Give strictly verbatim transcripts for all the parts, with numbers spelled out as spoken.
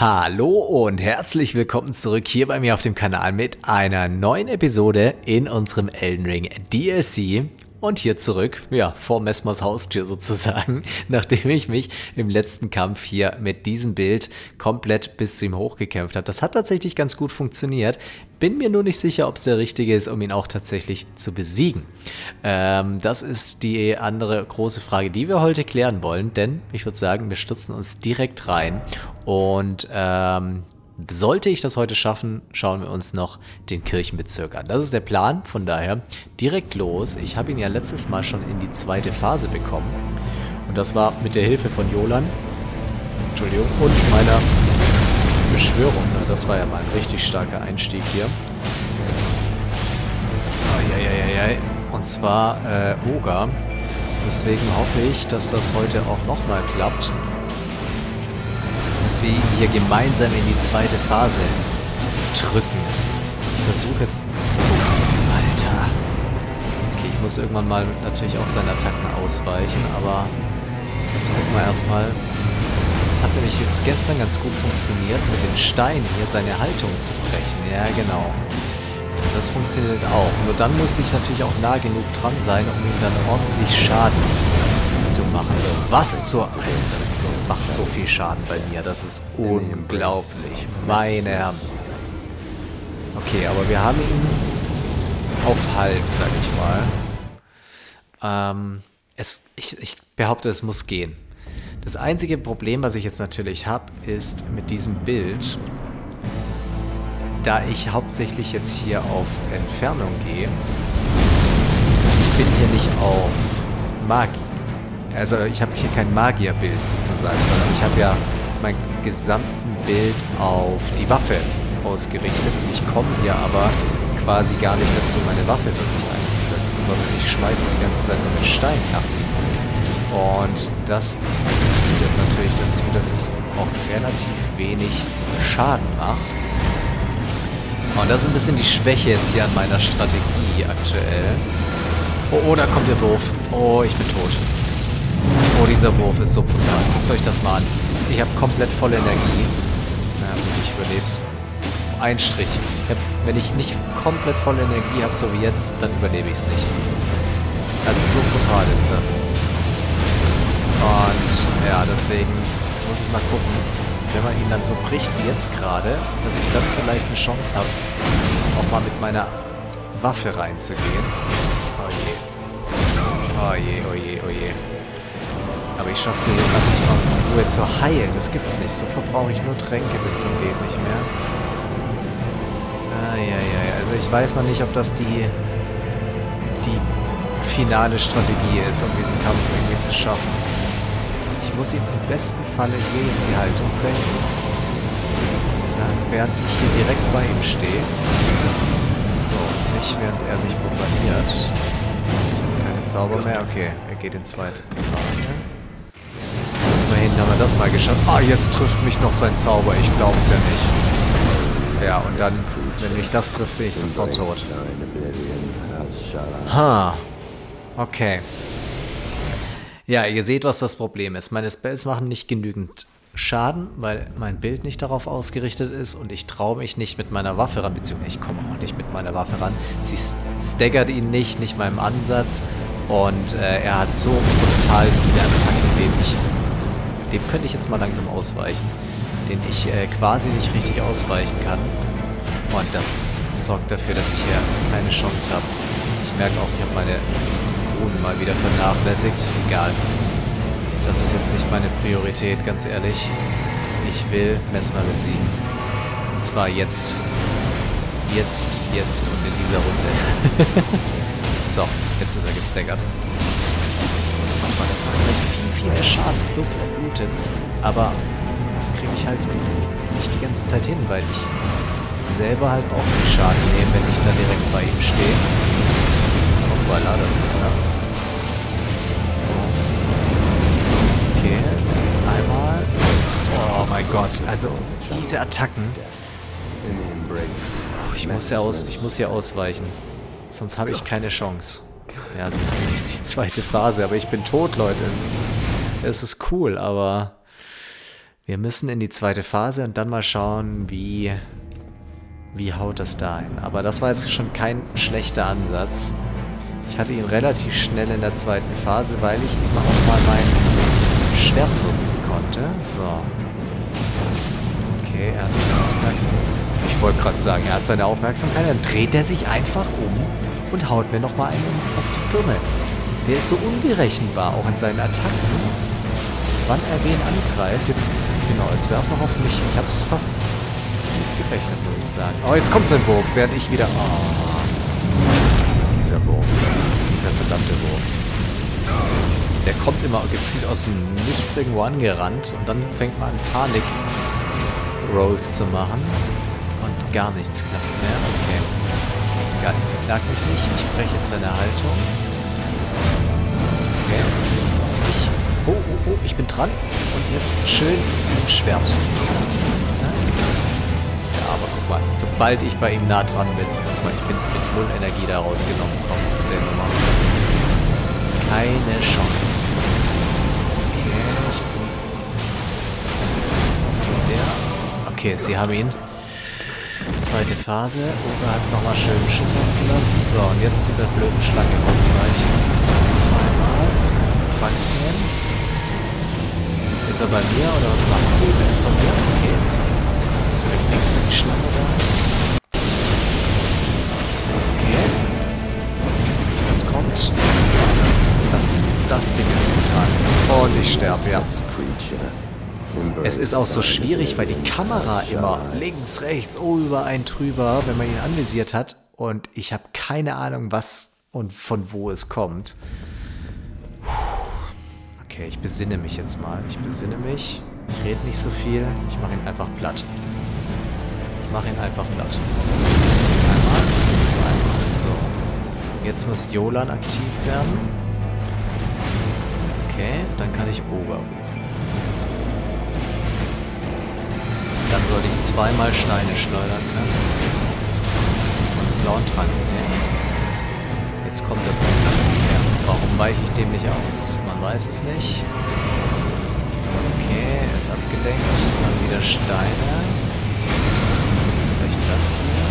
Hallo und herzlich willkommen zurück hier bei mir auf dem Kanal mit einer neuen Episode in unserem Elden Ring D L C. Und hier zurück, ja, vor Messmers Haustür sozusagen, nachdem ich mich im letzten Kampf hier mit diesem Bild komplett bis zu ihm hochgekämpft habe. Das hat tatsächlich ganz gut funktioniert. Bin mir nur nicht sicher, ob es der richtige ist, um ihn auch tatsächlich zu besiegen. Ähm, das ist die andere große Frage, die wir heute klären wollen, denn ich würde sagen, wir stürzen uns direkt rein und ähm, sollte ich das heute schaffen, schauen wir uns noch den Kirchenbezirk an. Das ist der Plan, von daher direkt los. Ich habe ihn ja letztes Mal schon in die zweite Phase bekommen. Und das war mit der Hilfe von Jolan. Entschuldigung. Und meiner Beschwörung. Das war ja mal ein richtig starker Einstieg hier. Eieieiei. Und zwar äh, Oga. Deswegen hoffe ich, dass das heute auch nochmal klappt. Dass wir ihn hier gemeinsam in die zweite Phase drücken. Ich versuche jetzt... Alter. Okay, ich muss irgendwann mal natürlich auch seine Attacken ausweichen, aber jetzt gucken wir erstmal. Das hat nämlich jetzt gestern ganz gut funktioniert, mit den Steinen hier seine Haltung zu brechen. Ja, genau. Das funktioniert auch. Nur dann muss ich natürlich auch nah genug dran sein, um ihm dann ordentlich Schaden zu machen. Was zur... Alter, das, das macht so viel Schaden bei mir. Das ist unglaublich. Meine Herren. Okay, aber wir haben ihn auf halb, sag ich mal. Ähm, es, ich, ich behaupte, es muss gehen. Das einzige Problem, was ich jetzt natürlich habe, ist mit diesem Bild, da ich hauptsächlich jetzt hier auf Entfernung gehe, ich bin hier nicht auf Magie. Also ich habe hier kein Magierbild sozusagen, sondern ich habe ja mein gesamten Bild auf die Waffe ausgerichtet. Und ich komme hier aber quasi gar nicht dazu, meine Waffe wirklich einzusetzen, sondern ich schmeiße die ganze Zeit nur mit Steinen ab. Und das bedeutet natürlich dazu, dass ich auch relativ wenig Schaden mache. Und das ist ein bisschen die Schwäche jetzt hier an meiner Strategie aktuell. Oh, oh, da kommt der Wurf. Oh, ich bin tot. Oh, dieser Wurf ist so brutal. Guckt euch das mal an. Ich habe komplett volle Energie. Na gut, ich überleb's. Ein Strich. Ich hab, wenn ich nicht komplett volle Energie habe, so wie jetzt, dann überlebe ich es nicht. Also so brutal ist das. Und ja, deswegen muss ich mal gucken, wenn man ihn dann so bricht wie jetzt gerade, dass ich dann vielleicht eine Chance habe, auch mal mit meiner Waffe reinzugehen. Oh je. Oh je, oh je, oh je. Aber ich schaffe es hier gerade nicht mal in Ruhe zu heilen. Das gibt's nicht. So verbrauche ich nur Tränke bis zum geht nicht mehr. Ah, ja, ja, ja. Also ich weiß noch nicht, ob das die, die finale Strategie ist, um diesen Kampf irgendwie zu schaffen. Ich muss ihm im besten Falle hier jetzt die Haltung brechen. Sagen, während ich hier direkt bei ihm stehe. So, nicht während er mich bombardiert. Keine Zauber mehr. Okay, er geht in zweite Phase. Immerhin haben wir das mal geschafft. Ah, jetzt trifft mich noch sein Zauber. Ich glaub's ja nicht. Ja, und dann, wenn mich das trifft, bin ich sofort tot. Ha. Okay. Ja, ihr seht, was das Problem ist. Meine Spells machen nicht genügend Schaden, weil mein Bild nicht darauf ausgerichtet ist und ich traue mich nicht mit meiner Waffe ran, beziehungsweise ich komme auch nicht mit meiner Waffe ran. Sie staggert ihn nicht, nicht mal im Ansatz und äh, er hat so brutal viele Attacken, dem ich, dem könnte ich jetzt mal langsam ausweichen, den ich äh, quasi nicht richtig ausweichen kann. Und das sorgt dafür, dass ich hier keine Chance habe. Ich merke auch, ich habe meine Runen mal wieder vernachlässigt. Egal. Das ist jetzt nicht meine Priorität, ganz ehrlich. Ich will Messmer besiegen. Und zwar jetzt. Jetzt, jetzt und in dieser Runde. So, jetzt ist er gestaggert. Jetzt macht man das noch gleich viel, viel mehr Schaden plus erbluten. Aber das kriege ich halt nicht die ganze Zeit hin, weil ich selber halt auch viel Schaden nehme, wenn ich da direkt bei ihm stehe. Oh, voilà, das ist klar. Okay, einmal. Oh mein Gott, also diese Attacken. Ich muss ja aus, ich muss hier ausweichen. Sonst habe ich keine Chance. Ja, also die zweite Phase, aber ich bin tot, Leute. Es ist, es ist cool, aber Wir müssen in die zweite Phase und dann mal schauen, wie, wie haut das da hin. Aber das war jetzt schon kein schlechter Ansatz. Ich hatte ihn relativ schnell in der zweiten Phase, weil ich immer auch mal mein Schwert nutzen konnte. So. Okay, er hat seine Aufmerksamkeit. Ich wollte gerade sagen, er hat seine Aufmerksamkeit. Dann dreht er sich einfach um und haut mir nochmal einen auf die Birne. Der ist so unberechenbar, auch in seinen Attacken. Wann er wen angreift. Jetzt, genau, jetzt werfen wir hoffentlich. Ich habe es fast nicht gerechnet, muss ich sagen. Oh, jetzt kommt sein Wurf, während ich wieder. Oh, dieser Wurf. Dieser verdammte Wurf. Der kommt immer gefühlt aus dem Nichts irgendwo angerannt und dann fängt man an, Panik-Rolls zu machen. Und gar nichts klappt mehr. Okay. Egal, ich beklag mich nicht. Ich breche jetzt seine Haltung. Okay. Ich. Oh, oh, oh, ich bin dran. Und jetzt schön mit dem Schwert. Zack. Ja, aber guck mal, sobald ich bei ihm nah dran bin, guck mal, ich bin mit null Energie da rausgenommen. Komm, ist der Nummer. Keine Chance. Okay, ich bin. Was ist der? Okay, sie haben ihn. Zweite Phase. Ober hat nochmal schön einen Schuss abgelassen. So, und jetzt dieser blöden Schlange ausweichen. Zweimal. Trank nehmen. Ist er bei mir oder was machen wir? Der ist bei mir. Okay. Das bringt nichts, wenn die Schlange da ist. Okay. Das kommt. Das, das, das Ding ist brutal. Und ich sterbe, ja. Es ist auch so schwierig, weil die Kamera immer links, rechts, oben über einen drüber, wenn man ihn anvisiert hat. Und ich habe keine Ahnung, was und von wo es kommt. Okay, ich besinne mich jetzt mal. Ich besinne mich. Ich rede nicht so viel. Ich mache ihn einfach platt. Ich mache ihn einfach platt. Einmal, zweimal. So. Jetzt muss Jolan aktiv werden. Okay, dann kann ich Ober rufen. Dann soll ich zweimal Steine schleudern können. Und einen blauen Trank nehmen. Jetzt kommt er zum ja, warum weiche ich dem nicht aus? Man weiß es nicht. Okay, er ist abgelenkt. Dann wieder Steine. Vielleicht das hier.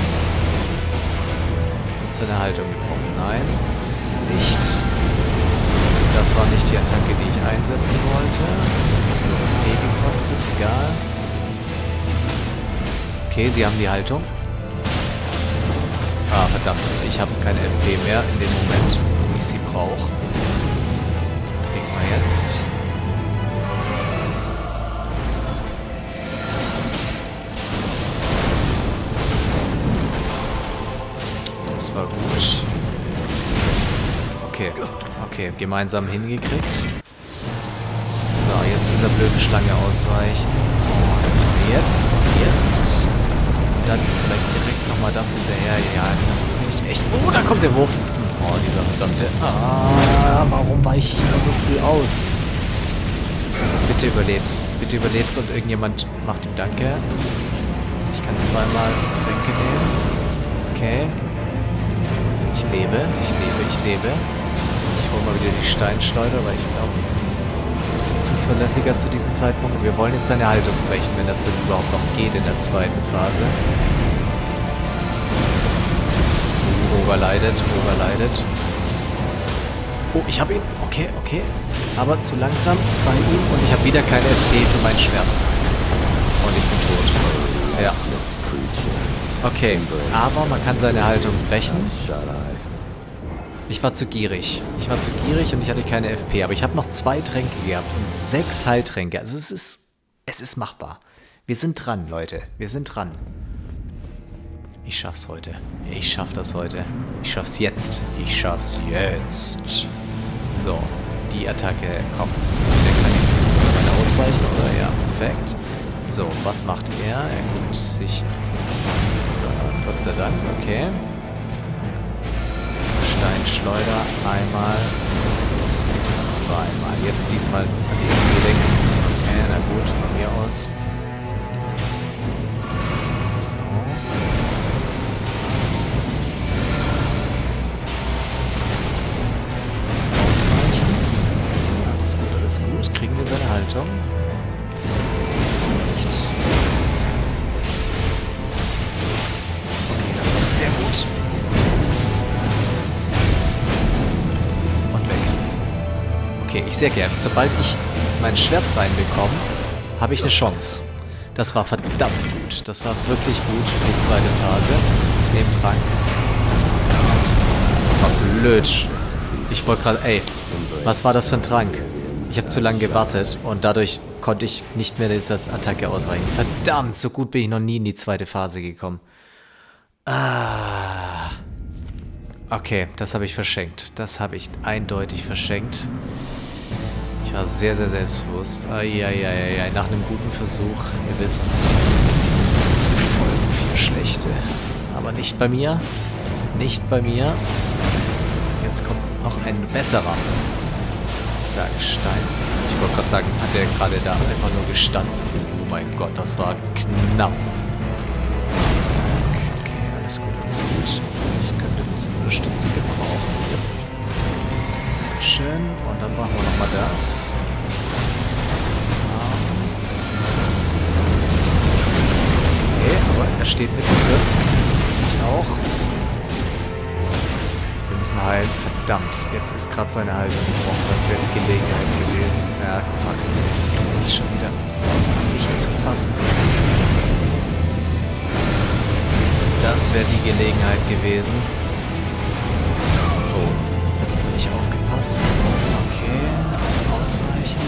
Hat seine Haltung gebrochen. Nein, ist nicht. Das war nicht die Attacke, die ich einsetzen wollte. Das hat nur P gekostet, egal. Okay, sie haben die Haltung. Ah, verdammt. Ich habe keine F P mehr in dem Moment, wo ich sie brauche. Trinken wir jetzt. Das war gut. Okay, okay, gemeinsam hingekriegt. So, jetzt dieser blöden Schlange ausweichen. Oh, also jetzt und jetzt. Und dann vielleicht direkt nochmal das hinterher. Ja, das ist nämlich echt... Oh, da kommt der Wurf. Oh, dieser verdammte... Ah, warum weiche ich immer so früh aus? Bitte überleb's. Bitte überleb's und irgendjemand macht ihm Danke. Ich kann zweimal Tränke nehmen. Okay. Ich lebe, ich lebe, ich lebe. Ich hole mal wieder die Steinschleuder, weil ich glaube... ein bisschen zuverlässiger zu diesem Zeitpunkt. Und wir wollen jetzt seine Haltung brechen, wenn das denn überhaupt noch geht in der zweiten Phase. Oh, Oberleidet, Oberleidet. Oh, ich habe ihn. Okay, okay. Aber zu langsam bei ihm und ich habe wieder keine F P für mein Schwert. Und ich bin tot. Ja. Okay, aber man kann seine Haltung brechen. Ich war zu gierig. Ich war zu gierig und ich hatte keine F P. Aber ich habe noch zwei Tränke gehabt und sechs Heiltränke. Also es ist, es ist machbar. Wir sind dran, Leute. Wir sind dran. Ich schaff's heute. Ich schaff das heute. Ich schaff's jetzt. Ich schaff's jetzt. So, die Attacke kommt. Der kann ich ausweichen, oder? Ja, perfekt. So, was macht er? Er guckt sich... Gott sei Dank, okay. Steinschleuder einmal, zweimal. Jetzt diesmal an die F P lenken. Okay, na gut, von mir aus. So. Ausweichen. Alles gut, alles gut. Kriegen wir seine Haltung. Jetzt sehr gerne. Sobald ich mein Schwert reinbekomme, habe ich eine Chance. Das war verdammt gut. Das war wirklich gut für die zweite Phase. Ich nehme Trank. Das war blöd. Ich wollte gerade... Ey, was war das für ein Trank? Ich habe zu lange gewartet und dadurch konnte ich nicht mehr dieser Attacke ausweichen. Verdammt, so gut bin ich noch nie in die zweite Phase gekommen. Ah. Okay, das habe ich verschenkt. Das habe ich eindeutig verschenkt. Ich war sehr, sehr selbstbewusst. Eieieiei, nach einem guten Versuch, ihr wisst's, folgen vier schlechte. Aber nicht bei mir. Nicht bei mir. Jetzt kommt noch ein besserer. Zack, Stein. Ich wollte gerade sagen, hat der gerade da einfach nur gestanden. Oh mein Gott, das war knapp. Zack, okay, alles gut, alles gut. Ich könnte ein bisschen Unterstützung gebrauchen. Sehr schön. Und dann machen wir nochmal das. Okay, aber er steht mit drin. Ich auch. Wir müssen heilen. Verdammt, jetzt ist gerade seine Haltung gebrochen. Das wäre die Gelegenheit gewesen. Ja, fuck, jetzt kann ich schon wieder nicht zu fassen. Das wäre die Gelegenheit gewesen. Oh, nicht aufgepasst. Okay, ausweichen.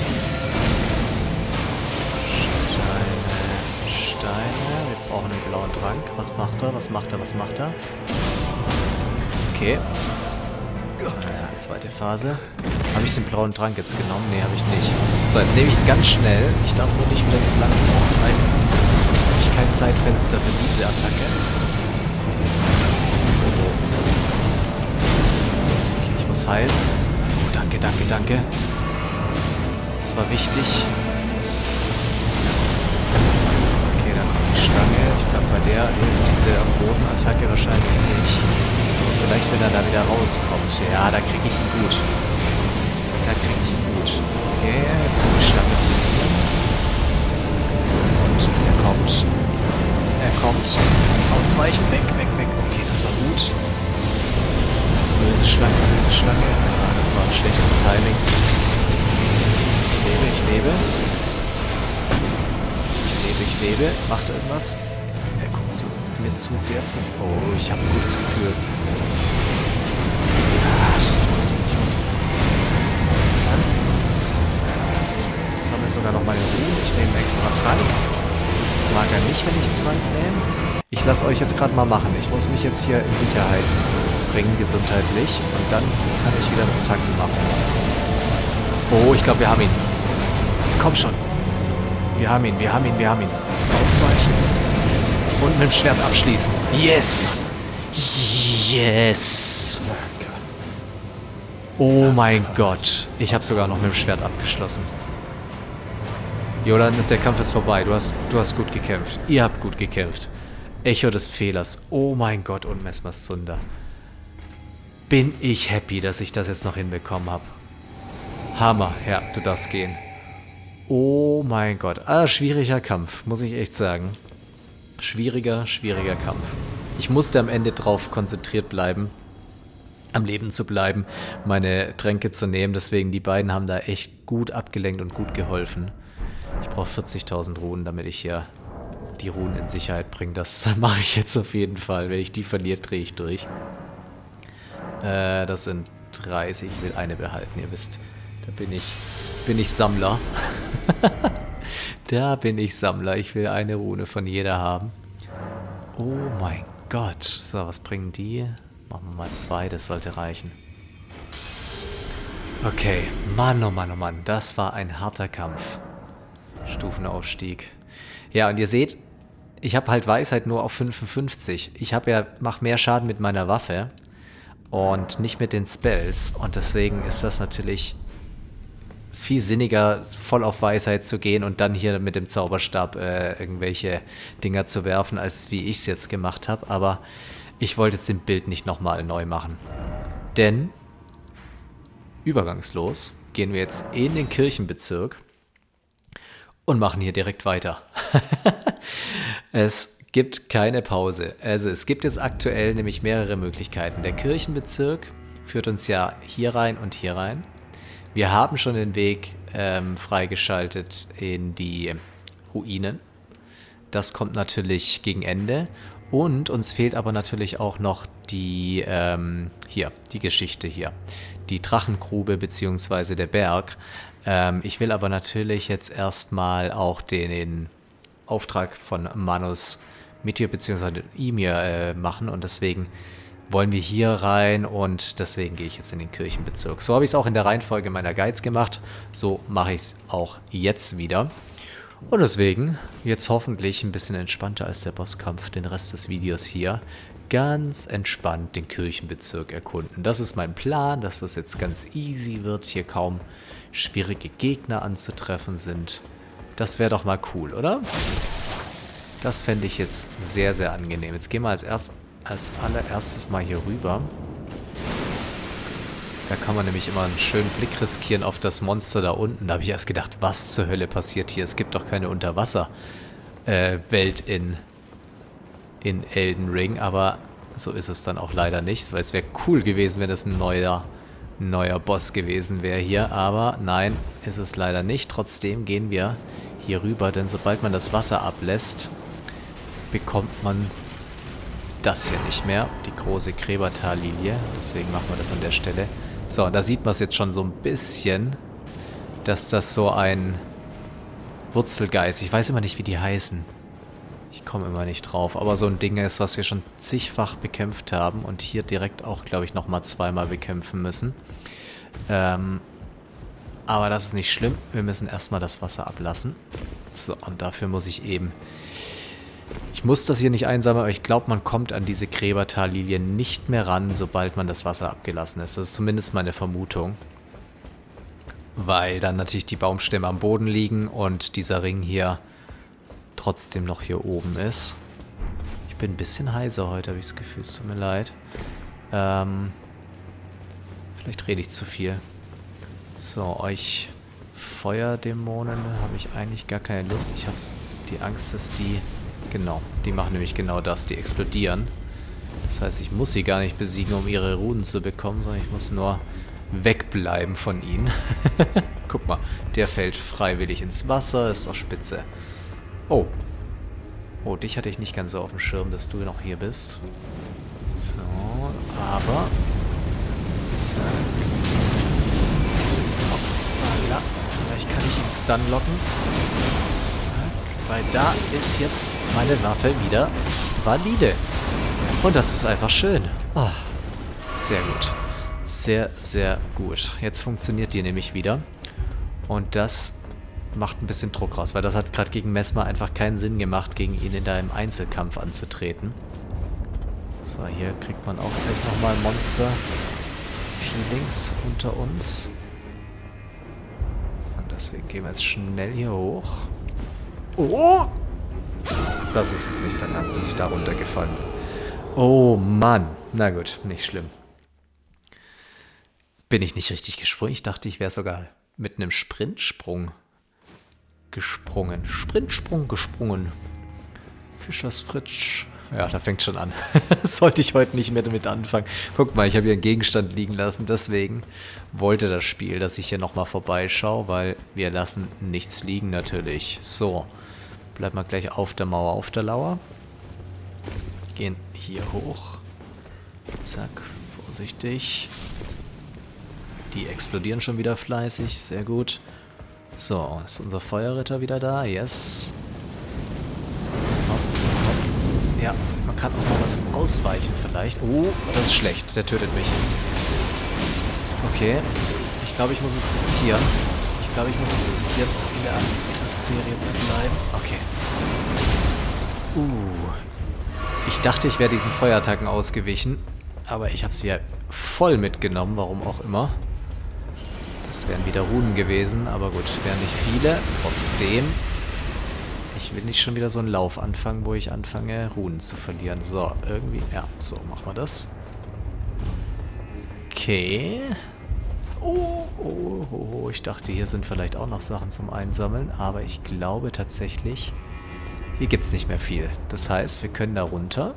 Steine, Steine. Wir brauchen einen blauen Trank. Was macht er? Was macht er? Was macht er? Okay. Ja, zweite Phase. Habe ich den blauen Trank jetzt genommen? Ne, habe ich nicht. So, jetzt nehme ich ihn ganz schnell. Ich darf nur nicht wieder zu lange brauchen, weil sonst habe ich kein Zeitfenster für diese Attacke. Okay, ich muss heilen. Oh, danke, danke, danke. Das war wichtig. Okay, dann ist die Schlange. Ich glaube, bei der hilft diese am Boden Attacke wahrscheinlich nicht. Vielleicht, wenn er da wieder rauskommt. Ja, da kriege ich ihn gut. Da kriege ich ihn gut. Okay, jetzt kommt die Schlange zu mir. Und er kommt. Er kommt. Ausweichen. Weg, weg, weg. Okay, das war gut. Böse Schlange, böse Schlange. Ah, das war ein schlechtes Timing. Ich lebe, ich lebe. Ich lebe, ich lebe. Macht er irgendwas? Er guckt zu, mir zu sehr zu... Oh, ich habe ein gutes Gefühl. Sogar noch meine Ruhe. Ich nehme extra Trank. Das mag er nicht, wenn ich einen Trank nehme. Ich lasse euch jetzt gerade mal machen. Ich muss mich jetzt hier in Sicherheit bringen, gesundheitlich. Und dann kann ich wieder eine Attacke machen. Oh, ich glaube, wir haben ihn. Komm schon. Wir haben ihn, wir haben ihn, wir haben ihn. Ausweichen. Und mit dem Schwert abschließen. Yes! Yes! Oh mein Gott. Ich habe sogar noch mit dem Schwert abgeschlossen. Jolan, ist der Kampf ist vorbei. Du hast, du hast gut gekämpft. Ihr habt gut gekämpft. Echo des Fehlers. Oh mein Gott, und Messmers Zunder. Bin ich happy, dass ich das jetzt noch hinbekommen habe. Hammer. Ja, du darfst gehen. Oh mein Gott. Ah, schwieriger Kampf, muss ich echt sagen. Schwieriger, schwieriger Kampf. Ich musste am Ende drauf konzentriert bleiben, am Leben zu bleiben, meine Tränke zu nehmen. Deswegen, die beiden haben da echt gut abgelenkt und gut geholfen. Ich brauche vierzigtausend Runen, damit ich hier die Runen in Sicherheit bringe. Das mache ich jetzt auf jeden Fall. Wenn ich die verliere, drehe ich durch. Äh, das sind dreißig. Ich will eine behalten, ihr wisst. Da bin ich, bin ich Sammler. Da bin ich Sammler. Ich will eine Rune von jeder haben. Oh mein Gott. So, was bringen die? Machen wir mal zwei, das sollte reichen. Okay. Mann, oh Mann, oh Mann. Das war ein harter Kampf. Stufenaufstieg. Ja, und ihr seht, ich habe halt Weisheit nur auf fünfundfünfzig. Ich habe ja, mache mehr Schaden mit meiner Waffe und nicht mit den Spells. Und deswegen ist das natürlich ist viel sinniger, voll auf Weisheit zu gehen und dann hier mit dem Zauberstab äh, irgendwelche Dinger zu werfen, als wie ich es jetzt gemacht habe. Aber ich wollte jetzt den Bild nicht nochmal neu machen. Denn übergangslos gehen wir jetzt in den Kirchenbezirk und machen hier direkt weiter. Es gibt keine Pause. Also es gibt jetzt aktuell nämlich mehrere Möglichkeiten. Der Kirchenbezirk führt uns ja hier rein und hier rein. Wir haben schon den Weg ähm, freigeschaltet in die Ruinen. Das kommt natürlich gegen Ende. Und uns fehlt aber natürlich auch noch die, ähm, hier, die Geschichte hier. Die Drachengrube bzw. der Berg. Ähm, ich will aber natürlich jetzt erstmal auch den, den Auftrag von Manus Meteor bzw. Ymir äh, machen. Und deswegen wollen wir hier rein und deswegen gehe ich jetzt in den Kirchenbezirk. So habe ich es auch in der Reihenfolge meiner Guides gemacht. So mache ich es auch jetzt wieder. Und deswegen jetzt hoffentlich ein bisschen entspannter als der Bosskampf den Rest des Videos hier. Ganz entspannt den Kirchenbezirk erkunden. Das ist mein Plan, dass das jetzt ganz easy wird, hier kaum schwierige Gegner anzutreffen sind. Das wäre doch mal cool, oder? Das fände ich jetzt sehr, sehr angenehm. Jetzt gehen wir als, erst, als allererstes mal hier rüber. Da kann man nämlich immer einen schönen Blick riskieren auf das Monster da unten. Da habe ich erst gedacht, was zur Hölle passiert hier? Es gibt doch keine Unterwasser-Welt äh, in, in Elden Ring. Aber so ist es dann auch leider nicht. Weil es wäre cool gewesen, wenn das ein neuer, neuer Boss gewesen wäre hier. Aber nein, ist es leider nicht. Trotzdem gehen wir hier rüber. Denn sobald man das Wasser ablässt, bekommt man das hier nicht mehr. Die große Gräbertallilie. Deswegen machen wir das an der Stelle. So, da sieht man es jetzt schon so ein bisschen, dass das so ein Wurzelgeist, ich weiß immer nicht, wie die heißen. Ich komme immer nicht drauf, aber so ein Ding ist, was wir schon zigfach bekämpft haben und hier direkt auch, glaube ich, nochmal zweimal bekämpfen müssen. Ähm, aber das ist nicht schlimm, wir müssen erstmal das Wasser ablassen. So, und dafür muss ich eben... Ich muss das hier nicht einsammeln, aber ich glaube, man kommt an diese Gräbertallilie nicht mehr ran, sobald man das Wasser abgelassen ist. Das ist zumindest meine Vermutung. Weil dann natürlich die Baumstämme am Boden liegen und dieser Ring hier trotzdem noch hier oben ist. Ich bin ein bisschen heiser heute, habe ich das Gefühl. Es tut mir leid. Ähm, vielleicht rede ich zu viel. So, euch Feuerdämonen habe ich eigentlich gar keine Lust. Ich habe die Angst, dass die... Genau, die machen nämlich genau das, die explodieren. Das heißt, ich muss sie gar nicht besiegen, um ihre Runen zu bekommen, sondern ich muss nur wegbleiben von ihnen. Guck mal, der fällt freiwillig ins Wasser, ist doch spitze. Oh. Oh, dich hatte ich nicht ganz so auf dem Schirm, dass du noch hier bist. So, aber... Zack. Hoppala. Vielleicht kann ich ihn stun locken. Weil da ist jetzt meine Waffe wieder valide. Und das ist einfach schön. Oh, sehr gut. Sehr, sehr gut. Jetzt funktioniert die nämlich wieder. Und das macht ein bisschen Druck raus, weil das hat gerade gegen Messmer einfach keinen Sinn gemacht, gegen ihn in einem Einzelkampf anzutreten. So, hier kriegt man auch gleich nochmal Monster-Feelings unter uns. Und deswegen gehen wir jetzt schnell hier hoch. Oh! Das ist jetzt nicht dein Ernst, dass ich da runtergefallen bin. Oh Mann. Na gut, nicht schlimm. Bin ich nicht richtig gesprungen? Ich dachte, ich wäre sogar mit einem Sprintsprung gesprungen. Sprintsprung gesprungen. Fischers Fritsch. Ja, da fängt schon an. Sollte ich heute nicht mehr damit anfangen. Guck mal, ich habe hier einen Gegenstand liegen lassen. Deswegen wollte das Spiel, dass ich hier nochmal vorbeischaue, weil wir lassen nichts liegen natürlich. So, bleiben wir gleich auf der Mauer, auf der Lauer. Gehen hier hoch. Zack, vorsichtig. Die explodieren schon wieder fleißig, sehr gut. So, ist unser Feuerritter wieder da? Yes. Ja, man kann auch mal was ausweichen vielleicht. Oh, das ist schlecht. Der tötet mich. Okay. Ich glaube, ich muss es riskieren. Ich glaube, ich muss es riskieren, in der Serie zu bleiben. Okay. Uh. Ich dachte, ich wäre diesen Feuerattacken ausgewichen. Aber ich habe sie ja voll mitgenommen, warum auch immer. Das wären wieder Runen gewesen, aber gut, wären nicht viele. Trotzdem... Ich will nicht schon wieder so einen Lauf anfangen, wo ich anfange, Runen zu verlieren. So, irgendwie... Ja, so, machen wir das. Okay. Oh, oh, oh, oh, ich dachte, hier sind vielleicht auch noch Sachen zum Einsammeln, aber ich glaube tatsächlich, hier gibt es nicht mehr viel. Das heißt, wir können da runter.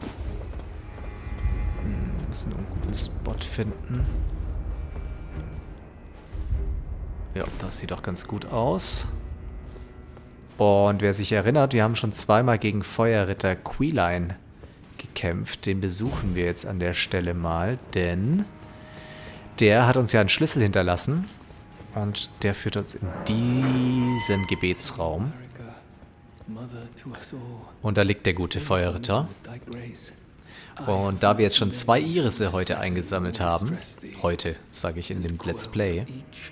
Hm, müssen einen guten Spot finden. Ja, das sieht doch ganz gut aus. Und wer sich erinnert, wir haben schon zweimal gegen Feuerritter Queeline gekämpft. Den besuchen wir jetzt an der Stelle mal, denn der hat uns ja einen Schlüssel hinterlassen. Und der führt uns in diesen Gebetsraum. Und da liegt der gute Feuerritter. Und da wir jetzt schon zwei Irisse heute eingesammelt haben, heute, sage ich in dem Let's Play,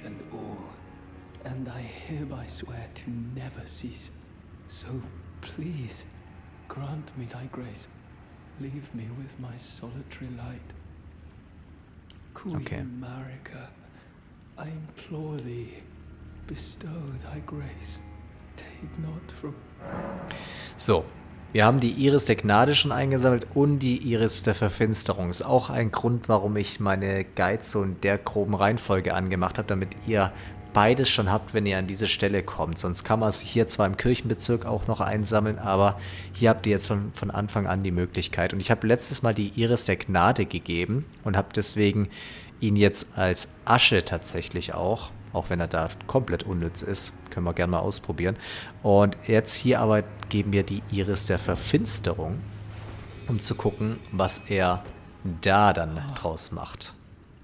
and I hereby swear to never cease. So please, grant me thy grace. Leave me with my solitary light. Queen Okay. Marika, I implore thee, bestow thy grace. Take not from... So, wir haben die Iris der Gnade schon eingesammelt und die Iris der Verfinsterung. Ist auch ein Grund, warum ich meine Guides so in der groben Reihenfolge angemacht habe, damit ihr beides schon habt, wenn ihr an diese Stelle kommt. Sonst kann man es hier zwar im Kirchenbezirk auch noch einsammeln, aber hier habt ihr jetzt schon von Anfang an die Möglichkeit. Und ich habe letztes Mal die Iris der Gnade gegeben und habe deswegen ihn jetzt als Asche tatsächlich auch, auch wenn er da komplett unnütz ist, können wir gerne mal ausprobieren. Und jetzt hier aber geben wir die Iris der Verfinsterung, um zu gucken, was er da dann draus macht.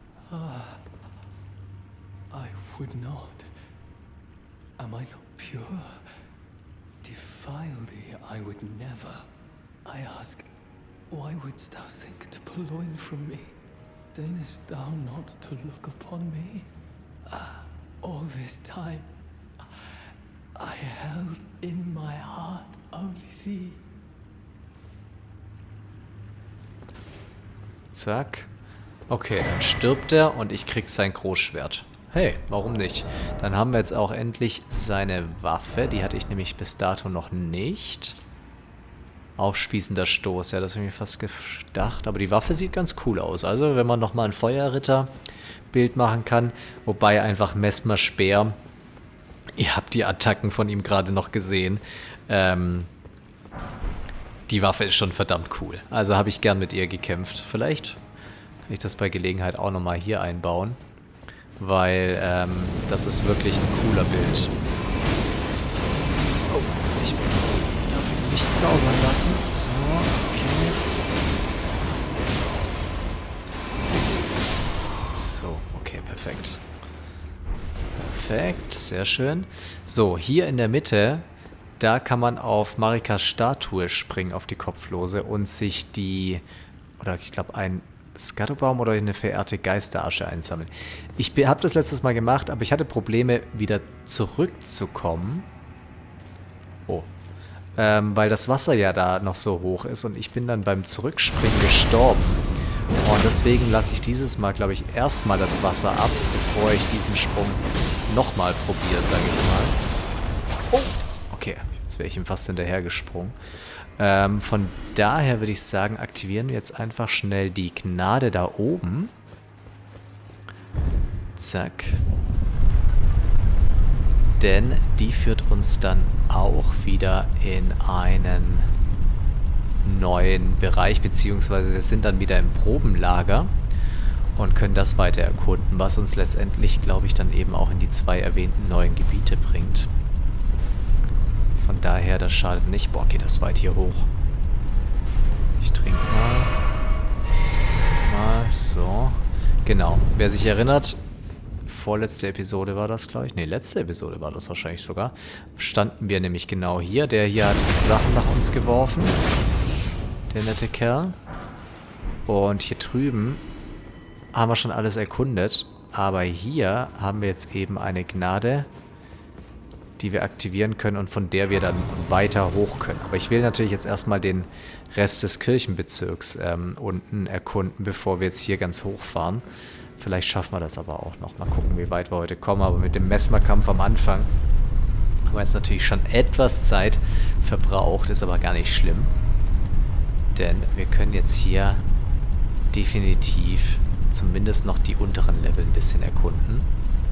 I would not. Am I not pure? Defile thee I would never. I ask, why wouldst thou think to purloin from me? Deignest thou not to look upon me? Ah, all this time, I held in my heart only thee. Zack. Okay, dann stirbt er und ich krieg sein Großschwert. Hey, warum nicht? Dann haben wir jetzt auch endlich seine Waffe. Die hatte ich nämlich bis dato noch nicht. Aufspießender Stoß. Ja, das habe ich mir fast gedacht. Aber die Waffe sieht ganz cool aus. Also, wenn man nochmal ein Feuerritter-Bild machen kann. Wobei einfach Messmer Speer. Ihr habt die Attacken von ihm gerade noch gesehen. Ähm, die Waffe ist schon verdammt cool. Also habe ich gern mit ihr gekämpft. Vielleicht kann ich das bei Gelegenheit auch nochmal hier einbauen. Weil ähm, das ist wirklich ein cooler Bild. Oh, ich darf ihn nicht zaubern lassen. So, okay. So, okay, perfekt. Perfekt, sehr schön. So, hier in der Mitte, da kann man auf Marikas Statue springen, auf die Kopflose und sich die, oder ich glaube ein Skatterbaum oder eine verehrte Geisterasche einsammeln. Ich habe das letztes Mal gemacht, aber ich hatte Probleme, wieder zurückzukommen. Oh. Ähm, weil das Wasser ja da noch so hoch ist und ich bin dann beim Zurückspringen gestorben. Und deswegen lasse ich dieses Mal, glaube ich, erstmal das Wasser ab, bevor ich diesen Sprung nochmal probiere, sage ich mal. Oh! Okay, jetzt wäre ich ihm fast hinterher gesprungen. Ähm, von daher würde ich sagen, aktivieren wir jetzt einfach schnell die Gnade da oben. Zack. Denn die führt uns dann auch wieder in einen neuen Bereich, beziehungsweise wir sind dann wieder im Probenlager und können das weiter erkunden, was uns letztendlich, glaube ich, dann eben auch in die zwei erwähnten neuen Gebiete bringt. Von daher, das schadet nicht. Boah, geht das weit hier hoch. Ich trinke mal. Mal so. Genau. Wer sich erinnert, vorletzte Episode war das, glaube ich. Ne, letzte Episode war das wahrscheinlich sogar. Standen wir nämlich genau hier. Der hier hat Sachen nach uns geworfen. Der nette Kerl. Und hier drüben haben wir schon alles erkundet. Aber hier haben wir jetzt eben eine Gnade, die wir aktivieren können und von der wir dann weiter hoch können. Aber ich will natürlich jetzt erstmal den Rest des Kirchenbezirks ähm, unten erkunden, bevor wir jetzt hier ganz hoch fahren. Vielleicht schaffen wir das aber auch noch. Mal gucken, wie weit wir heute kommen. Aber mit dem Messmerkampf am Anfang haben wir jetzt natürlich schon etwas Zeit verbraucht. Ist aber gar nicht schlimm. Denn wir können jetzt hier definitiv zumindest noch die unteren Level ein bisschen erkunden.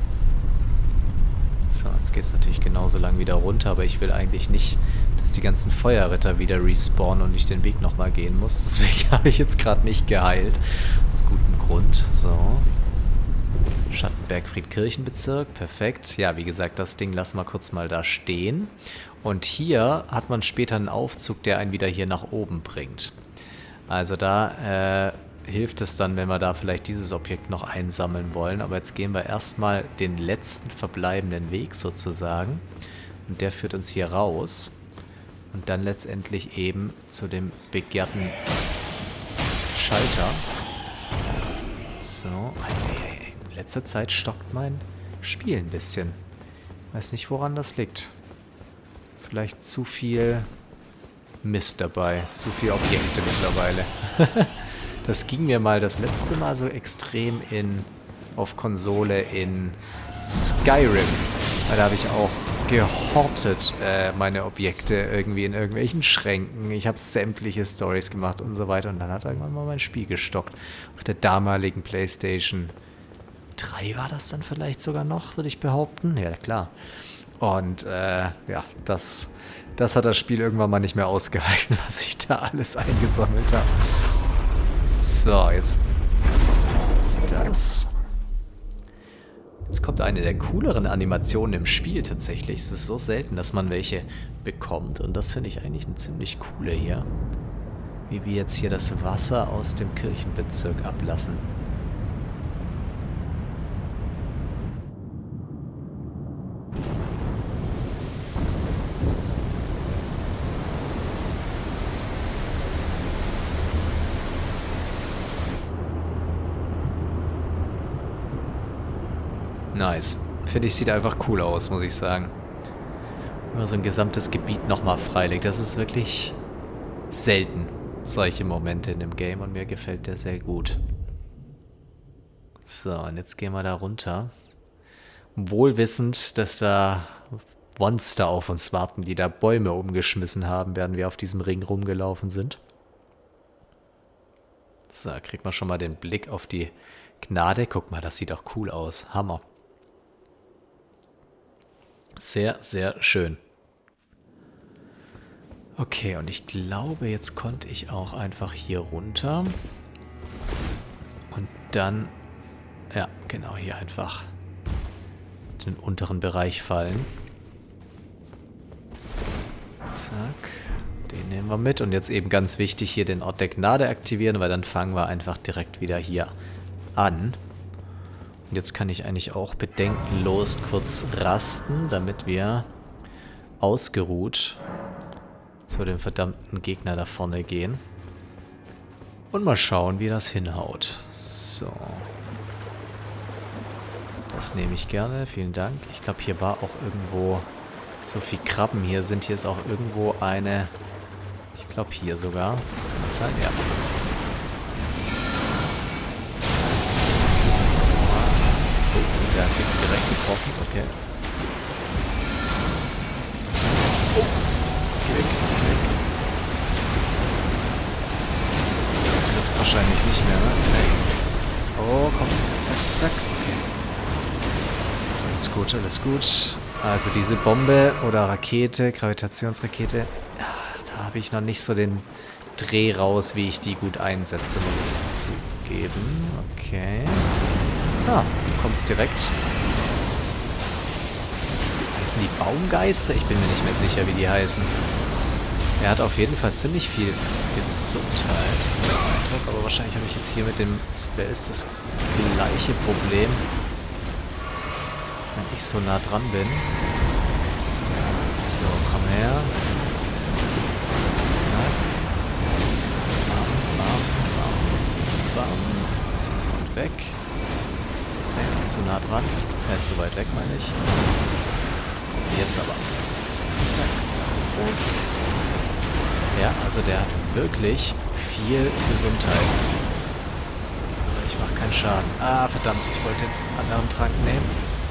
So, jetzt geht es natürlich genauso lang wieder runter, aber ich will eigentlich nicht, dass die ganzen Feuerritter wieder respawnen und ich den Weg nochmal gehen muss. Deswegen habe ich jetzt gerade nicht geheilt. Aus gutem Grund. So. Schatten Bergfried-Kirchenbezirk. Perfekt. Ja, wie gesagt, das Ding lassen wir kurz mal da stehen. Und hier hat man später einen Aufzug, der einen wieder hier nach oben bringt. Also da äh, hilft es dann, wenn wir da vielleicht dieses Objekt noch einsammeln wollen. Aber jetzt gehen wir erstmal den letzten verbleibenden Weg sozusagen. Und der führt uns hier raus. Und dann letztendlich eben zu dem begehrten Schalter. So. In letzter Zeit stockt mein Spiel ein bisschen. Weiß nicht, woran das liegt. Vielleicht zu viel Mist dabei. Zu viele Objekte mittlerweile. Das ging mir mal das letzte Mal so extrem in auf Konsole in Skyrim. Weil da habe ich auch gehortet, äh, meine Objekte irgendwie in irgendwelchen Schränken. Ich habe sämtliche Stories gemacht und so weiter. Und dann hat irgendwann mal mein Spiel gestockt. Auf der damaligen PlayStation drei war das dann vielleicht sogar noch, würde ich behaupten. Ja, klar. Und äh, ja, das, das hat das Spiel irgendwann mal nicht mehr ausgehalten, was ich da alles eingesammelt habe. So, jetzt das. Jetzt kommt eine der cooleren Animationen im Spiel tatsächlich. Es ist so selten, dass man welche bekommt. Und das finde ich eigentlich eine ziemlich coole hier. Wie wir jetzt hier das Wasser aus dem Kirchenbezirk ablassen. Nice. Finde ich, sieht einfach cool aus, muss ich sagen. Wenn man so ein gesamtes Gebiet nochmal freilegt. Das ist wirklich selten, solche Momente in dem Game. Und mir gefällt der sehr gut. So, und jetzt gehen wir da runter. Wohl wissend, dass da Monster auf uns warten, die da Bäume umgeschmissen haben, während wir auf diesem Ring rumgelaufen sind. So, kriegt man schon mal den Blick auf die Gnade. Guck mal, das sieht auch cool aus. Hammer. Sehr, sehr schön. Okay, und ich glaube, jetzt konnte ich auch einfach hier runter. Und dann, ja, genau, hier einfach den unteren Bereich fallen. Zack, den nehmen wir mit. Und jetzt eben ganz wichtig, hier den Ort der Gnade aktivieren, weil dann fangen wir einfach direkt wieder hier an. Und jetzt kann ich eigentlich auch bedenkenlos kurz rasten, damit wir ausgeruht zu dem verdammten Gegner da vorne gehen. Und mal schauen, wie das hinhaut. So. Das nehme ich gerne, vielen Dank. Ich glaube, hier war auch irgendwo so viel Krabben hier sind. Hier ist auch irgendwo eine, ich glaube hier sogar. Kann das sein? Ja. Der hat direkt getroffen, okay. Oh. Geh weg, geh weg. Der trifft wahrscheinlich nicht mehr, ne? Nee. Oh, komm. Zack, zack. Okay. Alles gut, alles gut. Also diese Bombe oder Rakete, Gravitationsrakete, da habe ich noch nicht so den Dreh raus, wie ich die gut einsetze, muss ich zugeben. Okay. Ah, du kommst direkt. Heißen die Baumgeister? Ich bin mir nicht mehr sicher, wie die heißen. Er hat auf jeden Fall ziemlich viel Gesundheit. Eindruck, aber wahrscheinlich habe ich jetzt hier mit dem Spells das gleiche Problem, wenn ich so nah dran bin. So, komm her. Zack. Bam, bam, bam, bam. Und weg. Zu nah dran. Äh, zu weit weg, meine ich. Jetzt aber. Zack, zack, zack, zack. Ja, also der hat wirklich viel Gesundheit. Aber ich mache keinen Schaden. Ah, verdammt, ich wollte den anderen Trank nehmen.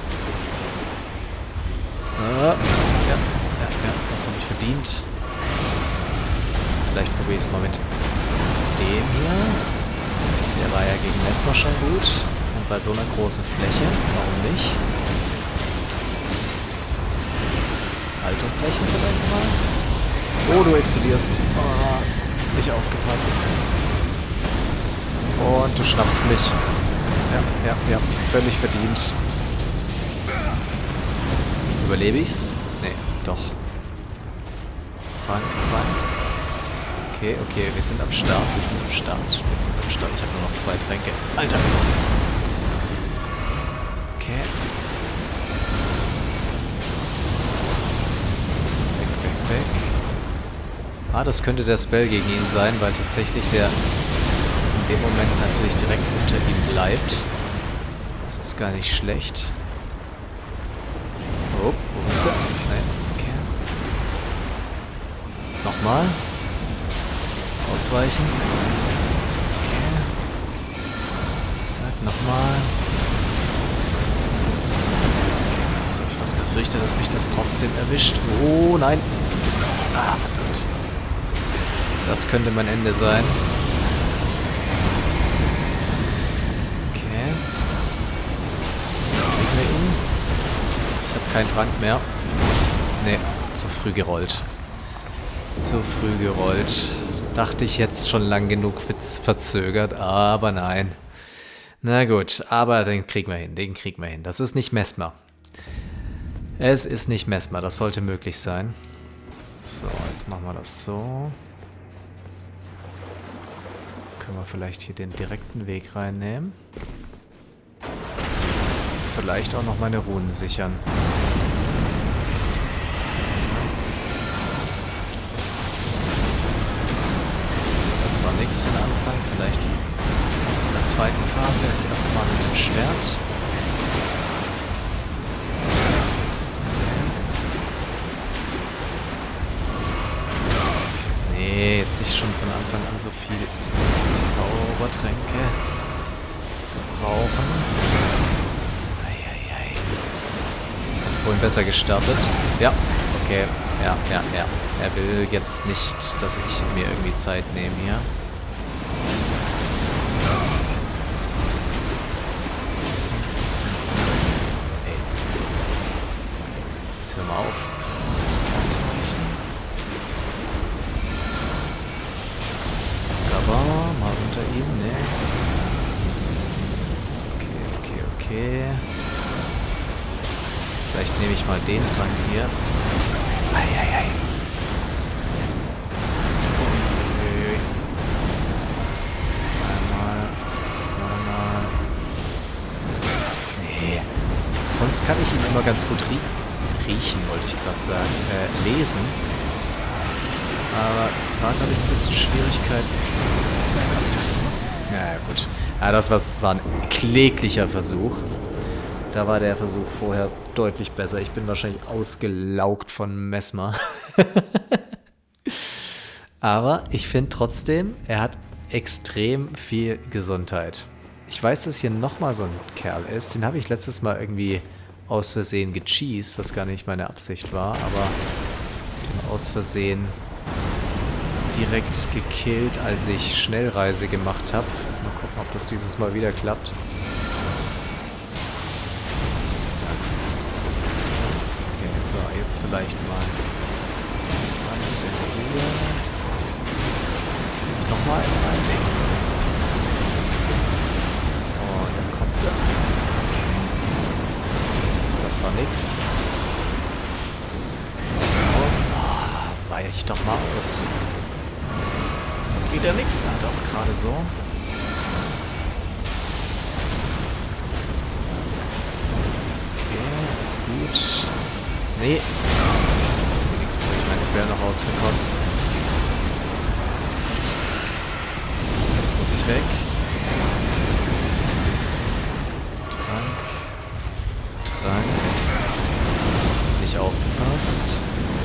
Ah, ja, ja, ja, das habe ich verdient. Vielleicht probiere ich es mal mit dem hier. Der war ja gegen Mesmer schon gut. Und bei so einer großen Fläche, warum nicht? Haltungsflächen vielleicht mal. Oh, du explodierst. Oh, nicht aufgepasst. Und du schnappst mich. Ja, ja, ja. Völlig verdient. Überlebe ich's? Nee, doch. Trank, Trank. Okay, okay, wir sind am Start, wir sind am Start. Wir sind am Start. Ich habe nur noch zwei Tränke. Alter! Okay. Weg, weg, weg. Ah, das könnte der Spell gegen ihn sein, weil tatsächlich der in dem Moment natürlich direkt unter ihm bleibt. Das ist gar nicht schlecht. Oh, wo ist der? Nein, okay. Nochmal. Ausweichen. Okay. Zack, nochmal. Jetzt habe ich was befürchtet, dass mich das trotzdem erwischt. Oh, nein. Ah, verdammt. Das könnte mein Ende sein. Okay. Kriegen wir ihn? Ich habe keinen Trank mehr. Nee, zu früh gerollt. Zu früh gerollt. Dachte ich jetzt schon lang genug verzögert, aber nein. Na gut, aber den kriegen wir hin, den kriegen wir hin. Das ist nicht Messmer. Es ist nicht Messmer, das sollte möglich sein. So, jetzt machen wir das so. Können wir vielleicht hier den direkten Weg reinnehmen. Vielleicht auch noch meine Runen sichern. So. Das war nichts für den Anfang. Vielleicht erst in der zweiten Phase. Jetzt erstmal mit dem Schwert. Nee, jetzt nicht schon von Anfang an so viel Zaubertränke brauchen. Eieiei. Das hat vorhin besser gestartet. Ja, okay. Ja, ja, ja. Er will jetzt nicht, dass ich mir irgendwie Zeit nehme hier. Ey. Jetzt hör mal auf. Ausweichen. Aber mal unter ihm, ne? Okay, okay, okay. Vielleicht nehme ich mal den dran hier. Eieiei. Okay. Einmal, zweimal. Nee. Sonst kann ich ihn immer ganz gut rie riechen, wollte ich gerade sagen. Äh, lesen. Aber gerade habe ich ein bisschen Schwierigkeit. Sehr gut. Ja, ja, gut. Ja, das war, war ein kläglicher Versuch. Da war der Versuch vorher deutlich besser. Ich bin wahrscheinlich ausgelaugt von Messmer. Aber ich finde trotzdem, er hat extrem viel Gesundheit. Ich weiß, dass hier nochmal so ein Kerl ist. Den habe ich letztes Mal irgendwie aus Versehen gecheased, was gar nicht meine Absicht war. Aber den aus Versehen direkt gekillt, als ich Schnellreise gemacht habe. Mal gucken, ob das dieses Mal wieder klappt. Okay, so, jetzt vielleicht mal ganz in Ruhe. Nochmal reinlegen. Oh, dann kommt er. Das war nix. Oh, weich doch mal aus. Wieder nichts, ah, doch, gerade so. Okay, ist gut. Nee. Wenigstens habe ich mein Spell noch rausbekommen. Jetzt muss ich weg. Trank. Trank. Nicht aufgepasst.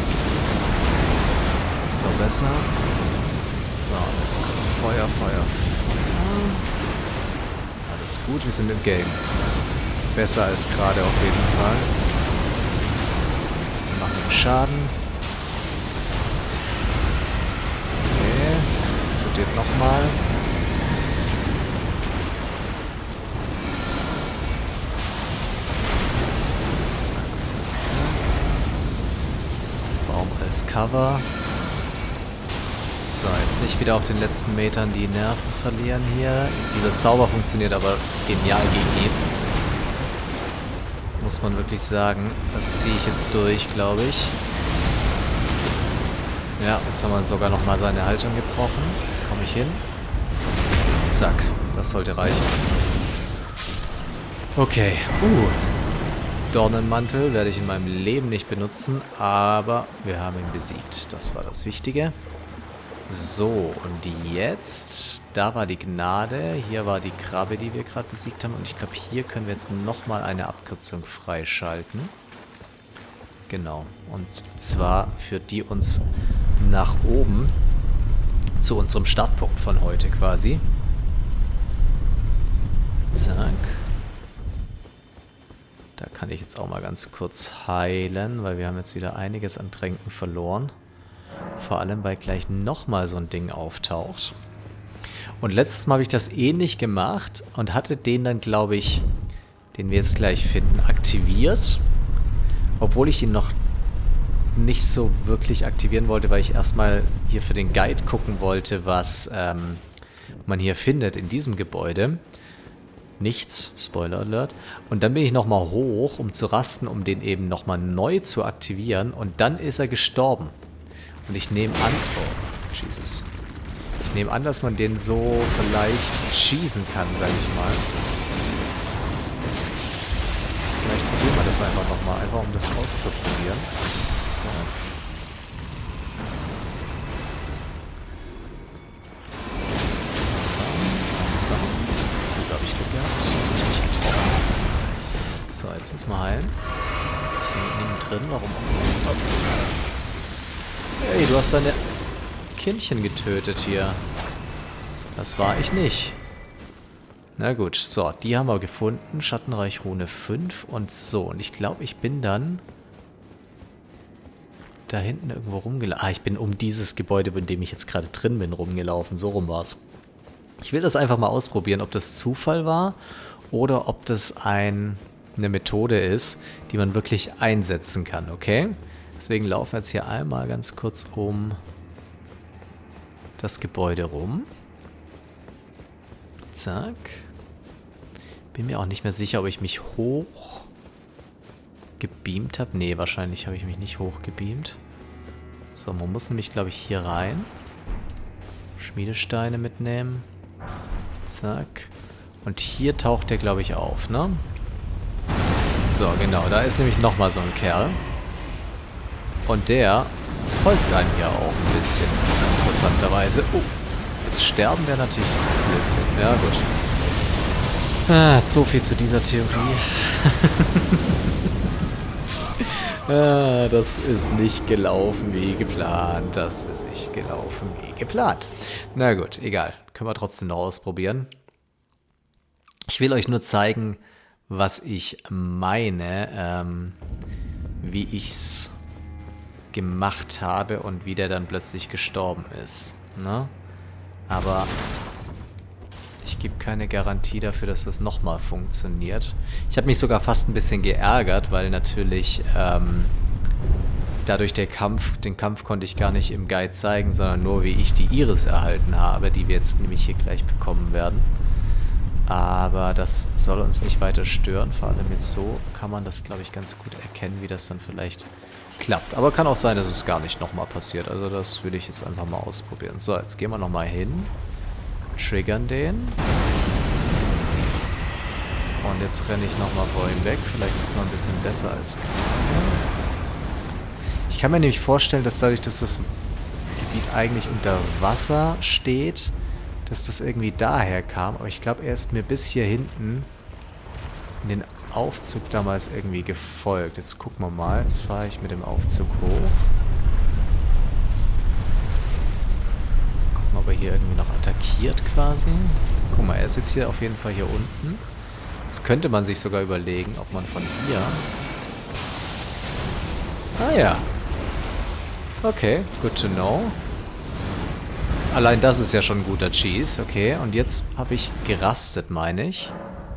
Das war besser. So, jetzt kommt Feuer, Feuer. Alles gut, wir sind im Game. Besser als gerade auf jeden Fall. Wir machen den Schaden. Okay, das wird jetzt nochmal. Zack, zack, zack. Baum als Cover. So, jetzt nicht wieder auf den letzten Metern die Nerven verlieren hier. Dieser Zauber funktioniert aber genial gegen ihn. muss man wirklich sagen. Das ziehe ich jetzt durch, glaube ich. Ja, jetzt haben wir sogar nochmal seine Haltung gebrochen. Komme ich hin. Zack, das sollte reichen. Okay, uh. Dornenmantel werde ich in meinem Leben nicht benutzen, aber wir haben ihn besiegt. Das war das Wichtige. So, und jetzt, da war die Gnade, hier war die Krabbe, die wir gerade besiegt haben. Und ich glaube, hier können wir jetzt nochmal eine Abkürzung freischalten. Genau, und zwar führt die uns nach oben zu unserem Startpunkt von heute quasi. Zack. Da kann ich jetzt auch mal ganz kurz heilen, weil wir haben jetzt wieder einiges an Tränken verloren. Vor allem, weil gleich nochmal so ein Ding auftaucht. Und letztes Mal habe ich das ähnlich gemacht und hatte den dann, glaube ich, den wir jetzt gleich finden, aktiviert. Obwohl ich ihn noch nicht so wirklich aktivieren wollte, weil ich erstmal hier für den Guide gucken wollte, was ähm, man hier findet in diesem Gebäude. Nichts, Spoiler Alert. Und dann bin ich nochmal hoch, um zu rasten, um den eben nochmal neu zu aktivieren. Und dann ist er gestorben. Und ich nehme an... Oh, Jesus. Ich nehme an, dass man den so vielleicht schießen kann, sag ich mal. Vielleicht probieren wir das einfach nochmal, einfach um das auszuprobieren. So. So, jetzt müssen wir heilen. Ich hänge innen drin, warum auch nicht? Hey, du hast deine Kindchen getötet hier. Das war ich nicht. Na gut, so, die haben wir gefunden. Schattenreich Rune fünf und so. Und ich glaube, ich bin dann da hinten irgendwo rumgelaufen. Ah, ich bin um dieses Gebäude, in dem ich jetzt gerade drin bin, rumgelaufen. So rum war's. Ich will das einfach mal ausprobieren, ob das Zufall war oder ob das ein... eine Methode ist, die man wirklich einsetzen kann, okay? Deswegen laufen wir jetzt hier einmal ganz kurz um das Gebäude rum. Zack. Bin mir auch nicht mehr sicher, ob ich mich hoch gebeamt habe. Nee, wahrscheinlich habe ich mich nicht hoch gebeamt. So, man muss nämlich, glaube ich, hier rein. Schmiedesteine mitnehmen. Zack. Und hier taucht der, glaube ich, auf, ne? So, genau, da ist nämlich nochmal so ein Kerl. Und der folgt einem ja auch ein bisschen, interessanterweise. Oh, jetzt sterben wir natürlich ein bisschen. Ja, gut. Ah, so viel zu dieser Theorie. ah, das ist nicht gelaufen wie geplant. Das ist nicht gelaufen wie geplant. Na gut, egal. Können wir trotzdem noch ausprobieren. Ich will euch nur zeigen, was ich meine, ähm, wie ich's gemacht habe und wie der dann plötzlich gestorben ist. Ne? Aber ich gebe keine Garantie dafür, dass das nochmal funktioniert. Ich habe mich sogar fast ein bisschen geärgert, weil natürlich ähm, dadurch der Kampf, den Kampf konnte ich gar nicht im Guide zeigen, sondern nur wie ich die Iris erhalten habe, die wir jetzt nämlich hier gleich bekommen werden. Aber das soll uns nicht weiter stören, vor allem jetzt so kann man das, glaube ich, ganz gut erkennen, wie das dann vielleicht klappt. Aber kann auch sein, dass es gar nicht nochmal passiert, also das will ich jetzt einfach mal ausprobieren. So, jetzt gehen wir nochmal hin, triggern den. Und jetzt renne ich nochmal vor ihm weg, vielleicht ist man ein bisschen besser als gerade. Ich kann mir nämlich vorstellen, dass dadurch, dass das Gebiet eigentlich unter Wasser steht, dass das irgendwie daher kam, aber ich glaube, er ist mir bis hier hinten in den Aufzug damals irgendwie gefolgt. Jetzt gucken wir mal, jetzt fahre ich mit dem Aufzug hoch. Gucken, ob er hier irgendwie noch attackiert quasi. Guck mal, er ist jetzt hier auf jeden Fall hier unten. Jetzt könnte man sich sogar überlegen, ob man von hier... Ah ja. Okay, good to know. Allein das ist ja schon ein guter Cheese, okay. Und jetzt habe ich gerastet, meine ich.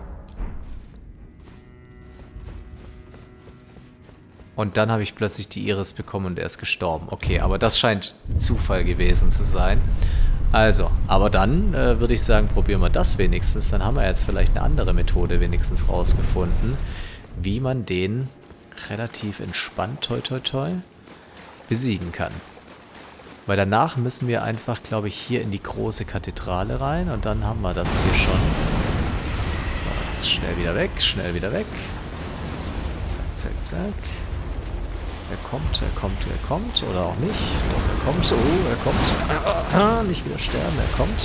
Und dann habe ich plötzlich die Iris bekommen und er ist gestorben. Okay, aber das scheint Zufall gewesen zu sein. Also, aber dann äh, würde ich sagen, probieren wir das wenigstens. Dann haben wir jetzt vielleicht eine andere Methode wenigstens rausgefunden, wie man den relativ entspannt, toi toi toi, besiegen kann. Weil danach müssen wir einfach, glaube ich, hier in die große Kathedrale rein und dann haben wir das hier schon. So, jetzt schnell wieder weg, schnell wieder weg. Zack, zack, zack. Er kommt, er kommt, er kommt. Oder auch nicht. Doch, er kommt. Oh, er kommt. Ah, nicht wieder sterben, er kommt.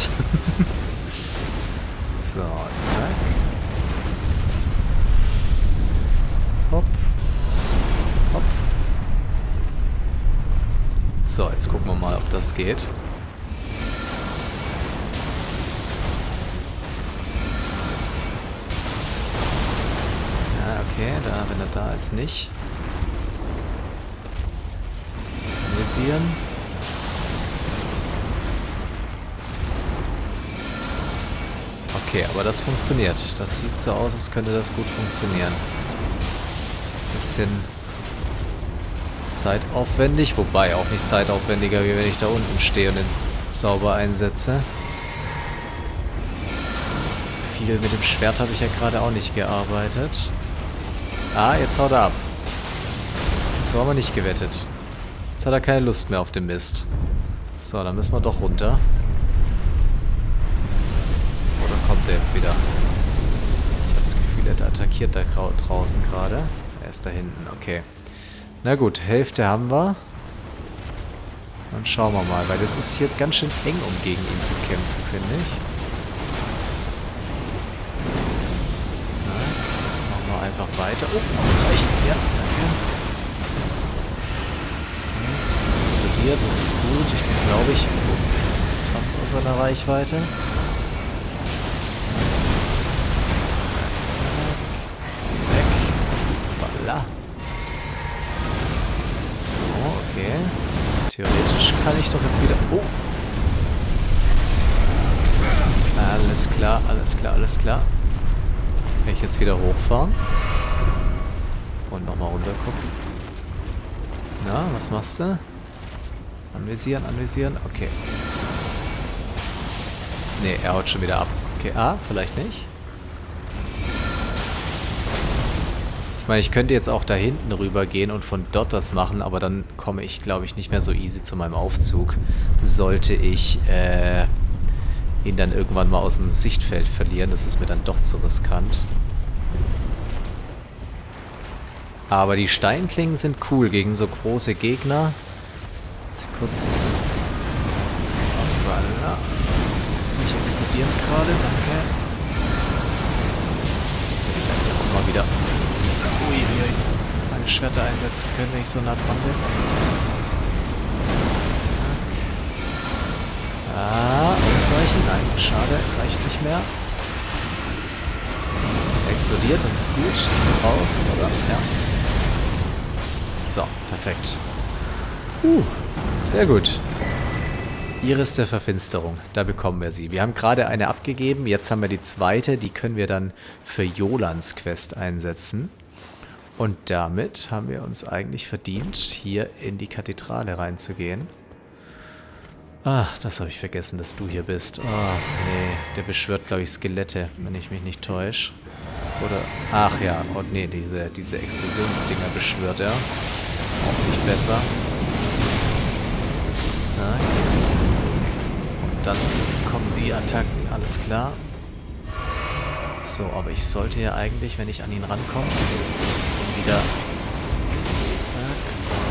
So, zack. Hopp. Hopp. So, jetzt gucken wir mal, ob das geht. Ja, okay, da, wenn er da ist, nicht. Visieren. Okay, aber das funktioniert. Das sieht so aus, als könnte das gut funktionieren. Bisschen zeitaufwendig, wobei auch nicht zeitaufwendiger, wie wenn ich da unten stehe und den Zauber einsetze. Viel mit dem Schwert habe ich ja gerade auch nicht gearbeitet. Ah, jetzt haut er ab. So haben wir nicht gewettet. Jetzt hat er keine Lust mehr auf den Mist. So, dann müssen wir doch runter. Oder kommt er jetzt wieder? Ich habe das Gefühl, er attackiert da draußen gerade. Er ist da hinten, okay. Na gut, Hälfte haben wir. Dann schauen wir mal, weil das ist hier ganz schön eng, um gegen ihn zu kämpfen, finde ich. Zack. Machen wir einfach weiter. Oh, ausweichen. Ja, danke. Zack. Das ist gut. Ich bin, glaube ich, fast aus seiner Reichweite. Zack, zack, zack. Weg. Voila. So, okay. Theoretisch kann ich doch jetzt wieder... Oh! Alles klar, alles klar, alles klar. Kann ich jetzt wieder hochfahren? Und nochmal runter gucken. Na, was machst du? Anvisieren, anvisieren, okay. Ne, er haut schon wieder ab. Okay, ah, vielleicht nicht. Ich meine, ich könnte jetzt auch da hinten rüber gehen und von dort das machen, aber dann komme ich, glaube ich, nicht mehr so easy zu meinem Aufzug. Sollte ich äh, ihn dann irgendwann mal aus dem Sichtfeld verlieren. Das ist mir dann doch zu riskant. Aber die Steinklingen sind cool gegen so große Gegner. Kurz. Voilà. Jetzt nicht explodieren gerade, danke. Jetzt hätte ich eigentlich auch mal wieder Uiuiui. meine Schwerter einsetzen können, wenn ich so nah dran bin. Zack. Ah, ausweichen. Nein, schade, reicht nicht mehr. Explodiert, das ist gut. Raus, oder? Ja. So, perfekt. Uh, sehr gut. Iris der Verfinsterung, da bekommen wir sie. Wir haben gerade eine abgegeben, jetzt haben wir die zweite, die können wir dann für Jolans Quest einsetzen. Und damit haben wir uns eigentlich verdient, hier in die Kathedrale reinzugehen. Ah, das habe ich vergessen, dass du hier bist. Oh, nee, der beschwört, glaube ich, Skelette, wenn ich mich nicht täusche. Oder, ach ja, oh nee, diese, diese Explosionsdinger beschwört er. Auch nicht besser. Zack. Und dann kommen die Attacken, alles klar. So, aber ich sollte ja eigentlich, wenn ich an ihn rankomme, wieder... Zack.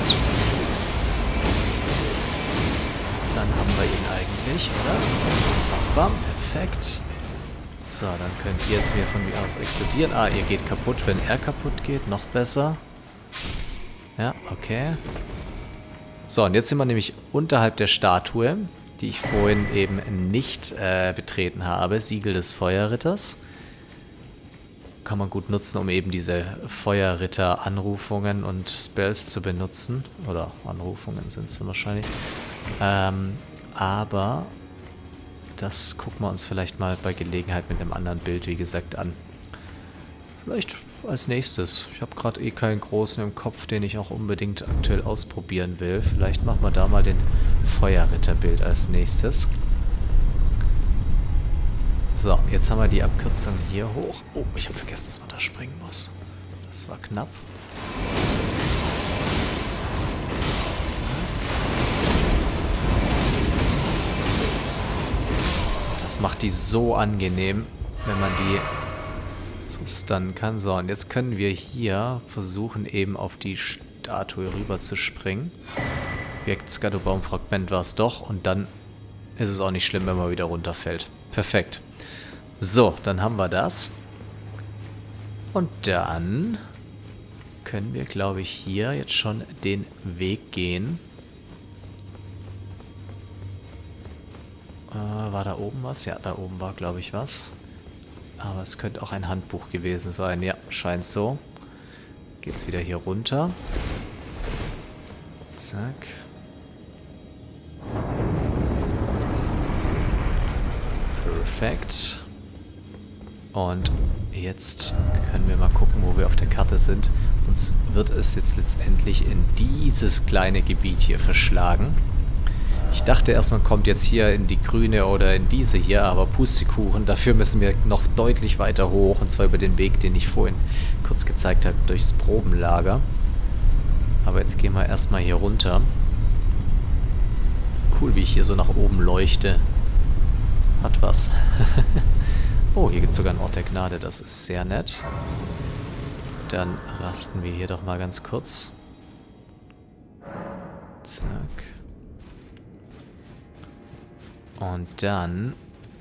Und dann haben wir ihn eigentlich, oder? Bam, bam, perfekt. So, dann könnt ihr jetzt mir von mir aus explodieren. Ah, ihr geht kaputt, wenn er kaputt geht. Noch besser. Ja, okay. So, und jetzt sind wir nämlich unterhalb der Statue, die ich vorhin eben nicht äh, betreten habe. Siegel des Feuerritters. Kann man gut nutzen, um eben diese Feuerritter-Anrufungen und Spells zu benutzen. Oder Anrufungen sind es wahrscheinlich. Ähm, aber das gucken wir uns vielleicht mal bei Gelegenheit mit einem anderen Bild, wie gesagt, an. Vielleicht als nächstes. Ich habe gerade eh keinen großen im Kopf, den ich auch unbedingt aktuell ausprobieren will. Vielleicht machen wir da mal den Feuerritterbild als nächstes. So, jetzt haben wir die Abkürzung hier hoch. Oh, ich habe vergessen, dass man da springen muss. Das war knapp. Das macht die so angenehm, wenn man die so stunnen kann. So, und jetzt können wir hier versuchen, eben auf die Statue rüber zu springen. Objekt Skatobaum-Fragment war es doch. Und dann ist es auch nicht schlimm, wenn man wieder runterfällt. Perfekt. So, dann haben wir das. Und dann können wir, glaube ich, hier jetzt schon den Weg gehen. Äh, war da oben was? Ja, da oben war, glaube ich, was. Aber es könnte auch ein Handbuch gewesen sein. Ja, scheint so. Geht's wieder hier runter. Zack. Perfekt. Und jetzt können wir mal gucken, wo wir auf der Karte sind. Uns wird es jetzt letztendlich in dieses kleine Gebiet hier verschlagen. Ich dachte erst, man kommt jetzt hier in die grüne oder in diese hier, aber Pustekuchen, dafür müssen wir noch deutlich weiter hoch. Und zwar über den Weg, den ich vorhin kurz gezeigt habe, durchs Probenlager. Aber jetzt gehen wir erstmal hier runter. Cool, wie ich hier so nach oben leuchte. Hat was. Oh, hier gibt es sogar einen Ort der Gnade, das ist sehr nett. Dann rasten wir hier doch mal ganz kurz. Zack. Und dann...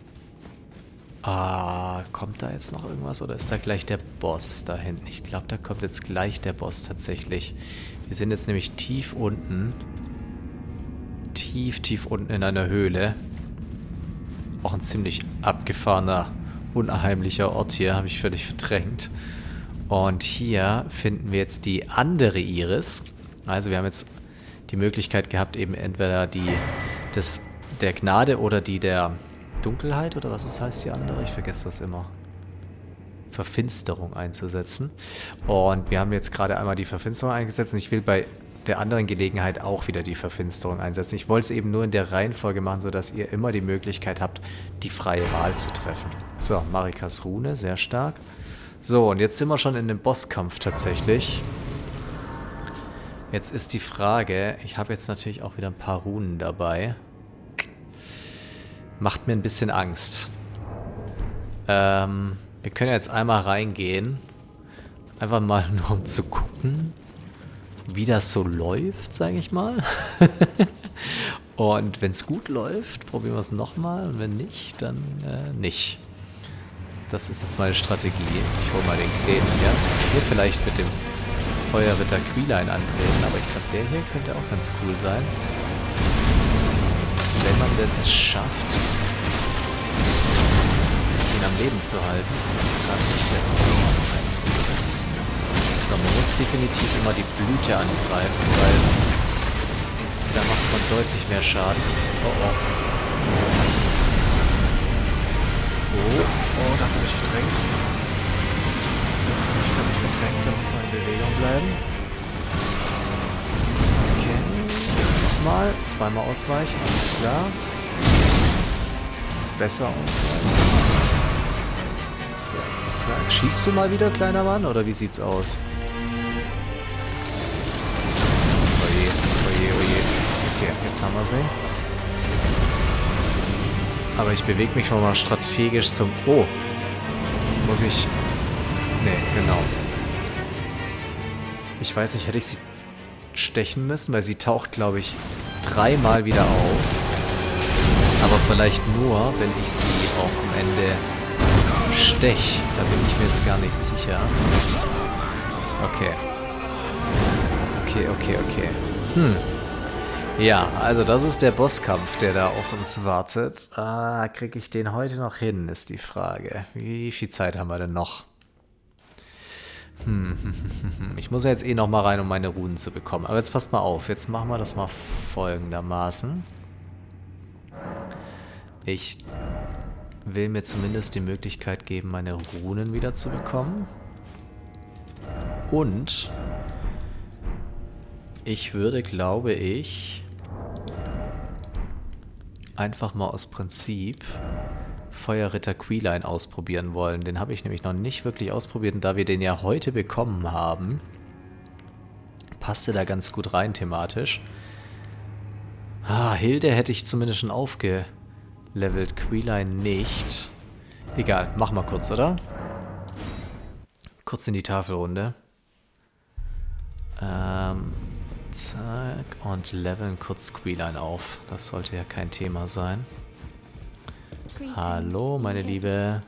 Ah, kommt da jetzt noch irgendwas oder ist da gleich der Boss da hinten? Ich glaube, da kommt jetzt gleich der Boss tatsächlich. Wir sind jetzt nämlich tief unten. Tief, tief unten in einer Höhle. Auch ein ziemlich abgefahrener, unheimlicher Ort hier, habe ich völlig verdrängt. Und hier finden wir jetzt die andere Iris. Also wir haben jetzt die Möglichkeit gehabt, eben entweder die des, der Gnade oder die der Dunkelheit, oder was das heißt die andere? Ich vergesse das immer. Verfinsterung einzusetzen. Und wir haben jetzt gerade einmal die Verfinsterung eingesetzt und ich will bei der anderen Gelegenheit auch wieder die Verfinsterung einsetzen. Ich wollte es eben nur in der Reihenfolge machen, sodass ihr immer die Möglichkeit habt, die freie Wahl zu treffen. So, Marikas Rune, sehr stark. So, und jetzt sind wir schon in dem Bosskampf tatsächlich. Jetzt ist die Frage, ich habe jetzt natürlich auch wieder ein paar Runen dabei. Macht mir ein bisschen Angst. Ähm, wir können jetzt einmal reingehen. Einfach mal nur um zu gucken, wie das so läuft, sage ich mal. Und wenn es gut läuft, probieren wir es nochmal. Und wenn nicht, dann äh, nicht. Das ist jetzt meine Strategie. Ich hole mal den Kleinen hier. Hier vielleicht mit dem Feuerritter Quillein antreten, aber ich glaube, der hier könnte auch ganz cool sein. Wenn man denn es schafft, ihn am Leben zu halten, das ist gerade nicht der Eindruck ist. So, man muss definitiv immer die Blüte angreifen, weil da macht man deutlich mehr Schaden. Oh oh. Oh, oh, das habe ich verdrängt. Das habe ich völlig verdrängt, da muss man in Bewegung bleiben. Okay, nochmal, zweimal ausweichen, alles klar. Besser ausweichen. Zack, zack. Schießt du mal wieder, kleiner Mann, oder wie sieht's aus? Oje, oje, oje. Okay, jetzt haben wir sie. Aber ich bewege mich mal strategisch zum... Oh! Muss ich... Nee, genau. Ich weiß nicht, hätte ich sie stechen müssen, weil sie taucht, glaube ich, dreimal wieder auf. Aber vielleicht nur, wenn ich sie auch am Ende stech. Da bin ich mir jetzt gar nicht sicher. Okay. Okay, okay, okay. Hm. Ja, also das ist der Bosskampf, der da auf uns wartet. Ah, kriege ich den heute noch hin, ist die Frage. Wie viel Zeit haben wir denn noch? Hm, hm, hm, hm. Ich muss ja jetzt eh noch mal rein, um meine Runen zu bekommen. Aber jetzt passt mal auf, jetzt machen wir das mal folgendermaßen. Ich will mir zumindest die Möglichkeit geben, meine Runen wieder zu bekommen. Und ich würde, glaube ich, einfach mal aus Prinzip Feuerritter Queeline ausprobieren wollen. Den habe ich nämlich noch nicht wirklich ausprobiert. Und da wir den ja heute bekommen haben, passte da ganz gut rein thematisch. Ah, Hilde hätte ich zumindest schon aufgelevelt. Queeline nicht. Egal, mach mal kurz, oder? Kurz in die Tafelrunde. Ähm, zack. Und leveln kurz Queeline auf. Das sollte ja kein Thema sein. Hallo, meine Liebe.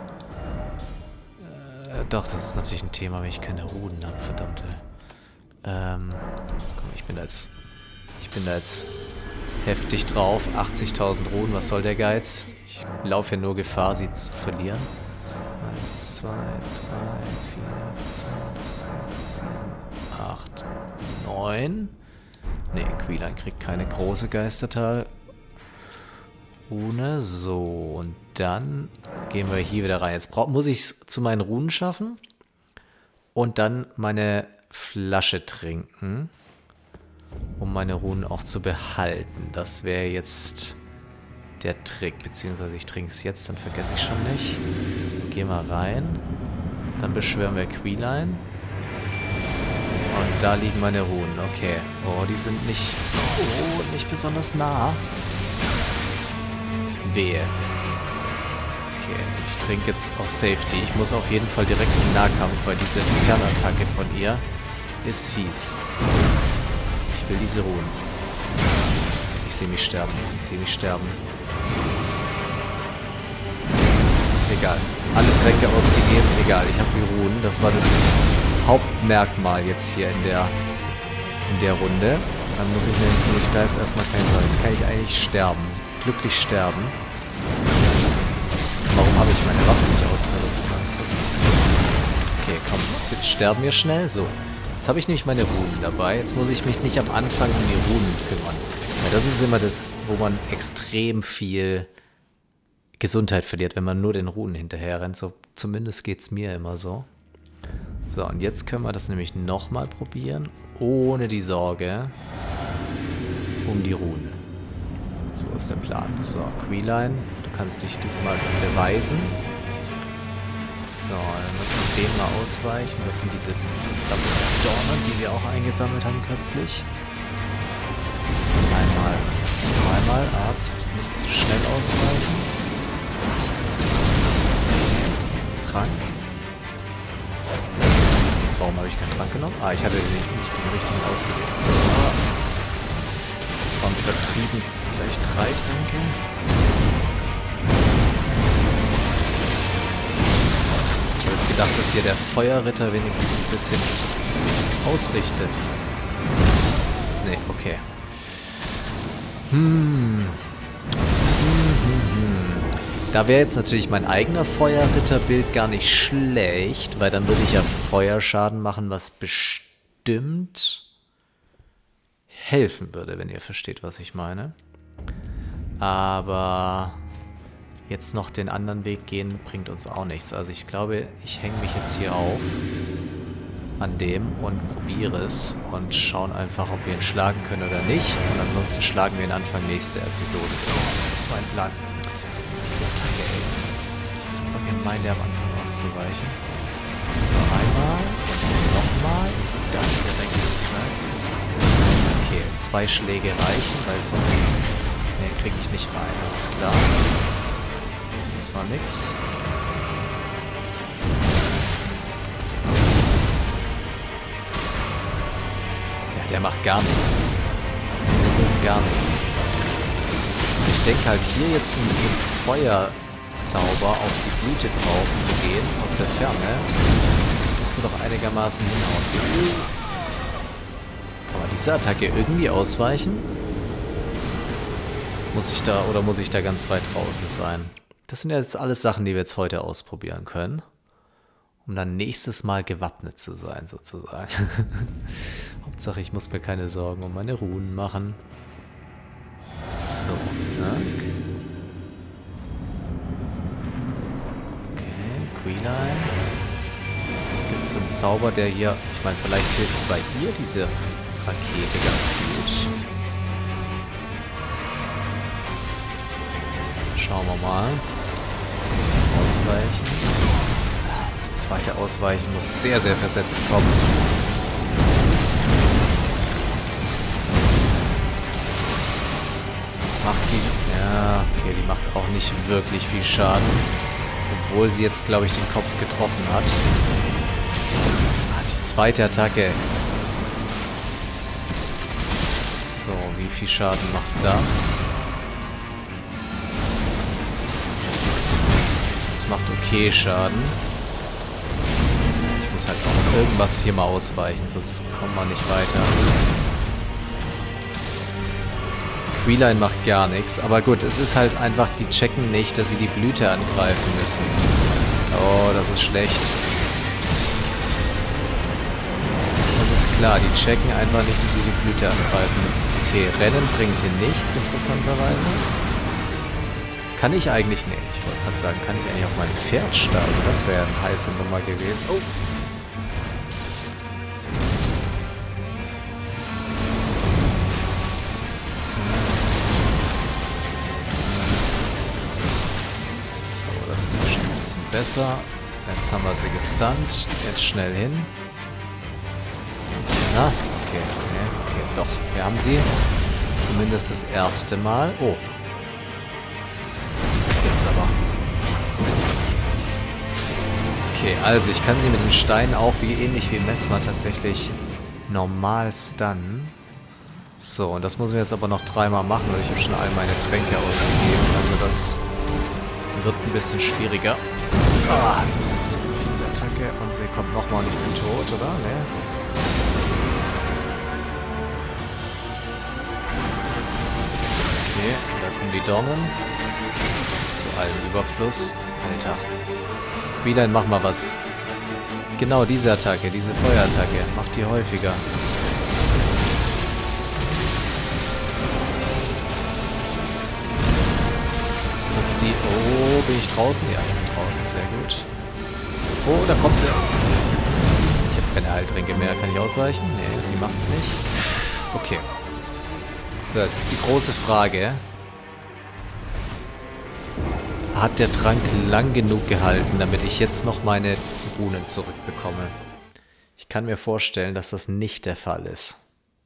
Äh, doch, das ist natürlich ein Thema, wenn ich keine Runen habe, verdammte. Ähm, komm, ich bin da jetzt... Ich bin da jetzt heftig drauf. achtzigtausend Runen, was soll der Geiz? Ich laufe ja nur Gefahr, sie zu verlieren. eins, zwei, drei, vier, fünf, sechs, sieben, acht, neun. Ne, Queeline kriegt keine große Geistertal. Rune, so, und dann gehen wir hier wieder rein. Jetzt brauch, muss ich es zu meinen Runen schaffen und dann meine Flasche trinken, um meine Runen auch zu behalten. Das wäre jetzt der Trick, beziehungsweise ich trinke es jetzt, dann vergesse ich schon nicht. Geh mal rein, dann beschwören wir Queeline. Und da liegen meine Runen, okay. Oh, die sind nicht, oh, nicht besonders nah. Wehe. Okay, ich trinke jetzt auf Safety. Ich muss auf jeden Fall direkt in den Nahkampf, weil diese Fernattacke von ihr ist fies. Ich will diese Ruhen. Ich sehe mich sterben. Ich sehe mich sterben. Egal. Alle Tränke ausgegeben. Egal, ich habe die Ruhen. Das war das Hauptmerkmal jetzt hier in der, in der Runde. Dann muss ich nämlich da jetzt erstmal kein Salz. Jetzt kann ich eigentlich sterben. Glücklich sterben. Warum habe ich meine Waffe nicht ausgerüstet? Was ist das passiert? Okay, komm, jetzt sterben wir schnell. So, jetzt habe ich nämlich meine Runen dabei. Jetzt muss ich mich nicht am Anfang um die Runen kümmern. Ja, das ist immer das, wo man extrem viel Gesundheit verliert, wenn man nur den Runen hinterher rennt. So, zumindest geht es mir immer so. So, und jetzt können wir das nämlich nochmal probieren, ohne die Sorge um die Runen. So ist der Plan. So, Queeline, du kannst dich diesmal beweisen. So, dann müssen wir dem mal ausweichen. Das sind diese Dornen, die wir auch eingesammelt haben kürzlich. Einmal, zweimal. Arzt, nicht zu schnell ausweichen. Trank. Warum habe ich keinen Trank genommen? Ah, ich hatte nicht, nicht den richtigen ausgewählt. Das waren übertrieben. Gleich drei Tränke. Ich habe jetzt gedacht, dass hier der Feuerritter wenigstens ein bisschen was ausrichtet. Nee, okay. Hm. Hm, hm, hm. Da wäre jetzt natürlich mein eigener Feuerritterbild gar nicht schlecht, weil dann würde ich ja Feuerschaden machen, was bestimmt helfen würde, wenn ihr versteht, was ich meine. Aber jetzt noch den anderen Weg gehen, bringt uns auch nichts. Also ich glaube, ich hänge mich jetzt hier auf an dem und probiere es und schauen einfach, ob wir ihn schlagen können oder nicht. Und ansonsten schlagen wir ihn Anfang nächster Episode. Das war ein Plan. Diese Attacke, ey. Das ist super gemein, der am Anfang auszuweichen. So, einmal und nochmal. Und dann direkt zack. Okay, zwei Schläge reichen, weil sonst... Ne, kriege ich nicht rein, alles klar. Das war nix. Ja, der macht gar nichts. Gar nichts. Ich denke halt hier jetzt mit dem Feuerzauber auf die Blüte drauf zu gehen, aus der Ferne. Das müsste doch einigermaßen hinhauen. Kann man diese Attacke irgendwie ausweichen? Muss ich da, oder muss ich da ganz weit draußen sein? Das sind jetzt alles Sachen, die wir jetzt heute ausprobieren können. Um dann nächstes Mal gewappnet zu sein, sozusagen. Hauptsache, ich muss mir keine Sorgen um meine Runen machen. So, zack. Okay, Queeline. Was gibt's für einen Zauber, der hier... Ich meine, vielleicht hilft bei ihr diese Rakete ganz gut. Schauen wir mal. Ausweichen. Die zweite Ausweichen muss sehr, sehr versetzt kommen. Macht die... Ja, okay, die macht auch nicht wirklich viel Schaden. Obwohl sie jetzt, glaube ich, den Kopf getroffen hat. Ah, die zweite Attacke. So, wie viel Schaden macht das? Das macht okay Schaden. Ich muss halt auch irgendwas viermal ausweichen, sonst kommen wir nicht weiter. Queeline macht gar nichts, aber gut, es ist halt einfach, die checken nicht, dass sie die Blüte angreifen müssen. Oh, das ist schlecht. Das ist klar, die checken einfach nicht, dass sie die Blüte angreifen müssen. Okay, Rennen bringt hier nichts, interessanterweise. Kann ich eigentlich... Nee, ich wollte gerade sagen, kann ich eigentlich auf mein Pferd steigen? Das wäre eine heiße Nummer gewesen. Oh! Besser. Jetzt haben wir sie gestunt. Jetzt schnell hin. Na, okay, okay, okay, doch. Wir haben sie. Zumindest das erste Mal. Oh. Jetzt aber. Okay, also ich kann sie mit den Steinen auch wie ähnlich wie Messmer tatsächlich normal stunnen. So, und das müssen wir jetzt aber noch dreimal machen, weil ich habe schon all meine Tränke ausgegeben. Also das wird ein bisschen schwieriger. Ah, das ist zu viel, diese Attacke. Und sie kommt nochmal und ich bin tot, oder? Ne? Okay, da kommen die Dornen. Zu allem Überfluss. Alter. Queeline, mach mal was. Genau diese Attacke, diese Feuerattacke. Mach die häufiger. Die... Oh, bin ich draußen? Ja, ich bin draußen. Sehr gut. Oh, da kommt sie. Ich habe keine Heiltränke mehr. Kann ich ausweichen? Nee, sie macht es nicht. Okay. Das ist die große Frage. Hat der Trank lang genug gehalten, damit ich jetzt noch meine Runen zurückbekomme? Ich kann mir vorstellen, dass das nicht der Fall ist.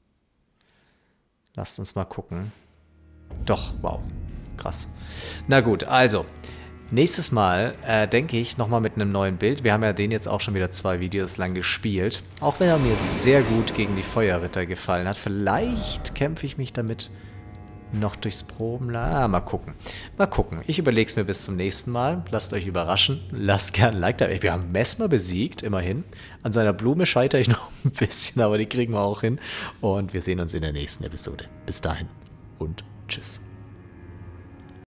Lasst uns mal gucken. Doch, wow. Krass. Na gut, also, nächstes Mal äh, denke ich nochmal mit einem neuen Bild. Wir haben ja den jetzt auch schon wieder zwei Videos lang gespielt. Auch wenn er mir sehr gut gegen die Feuerritter gefallen hat. Vielleicht kämpfe ich mich damit noch durchs Probenlager. Ah, mal gucken. Mal gucken. Ich überlege es mir bis zum nächsten Mal. Lasst euch überraschen. Lasst gerne ein Like da. Wir haben Messmer besiegt, immerhin. An seiner Blume scheitere ich noch ein bisschen, aber die kriegen wir auch hin. Und wir sehen uns in der nächsten Episode. Bis dahin und tschüss.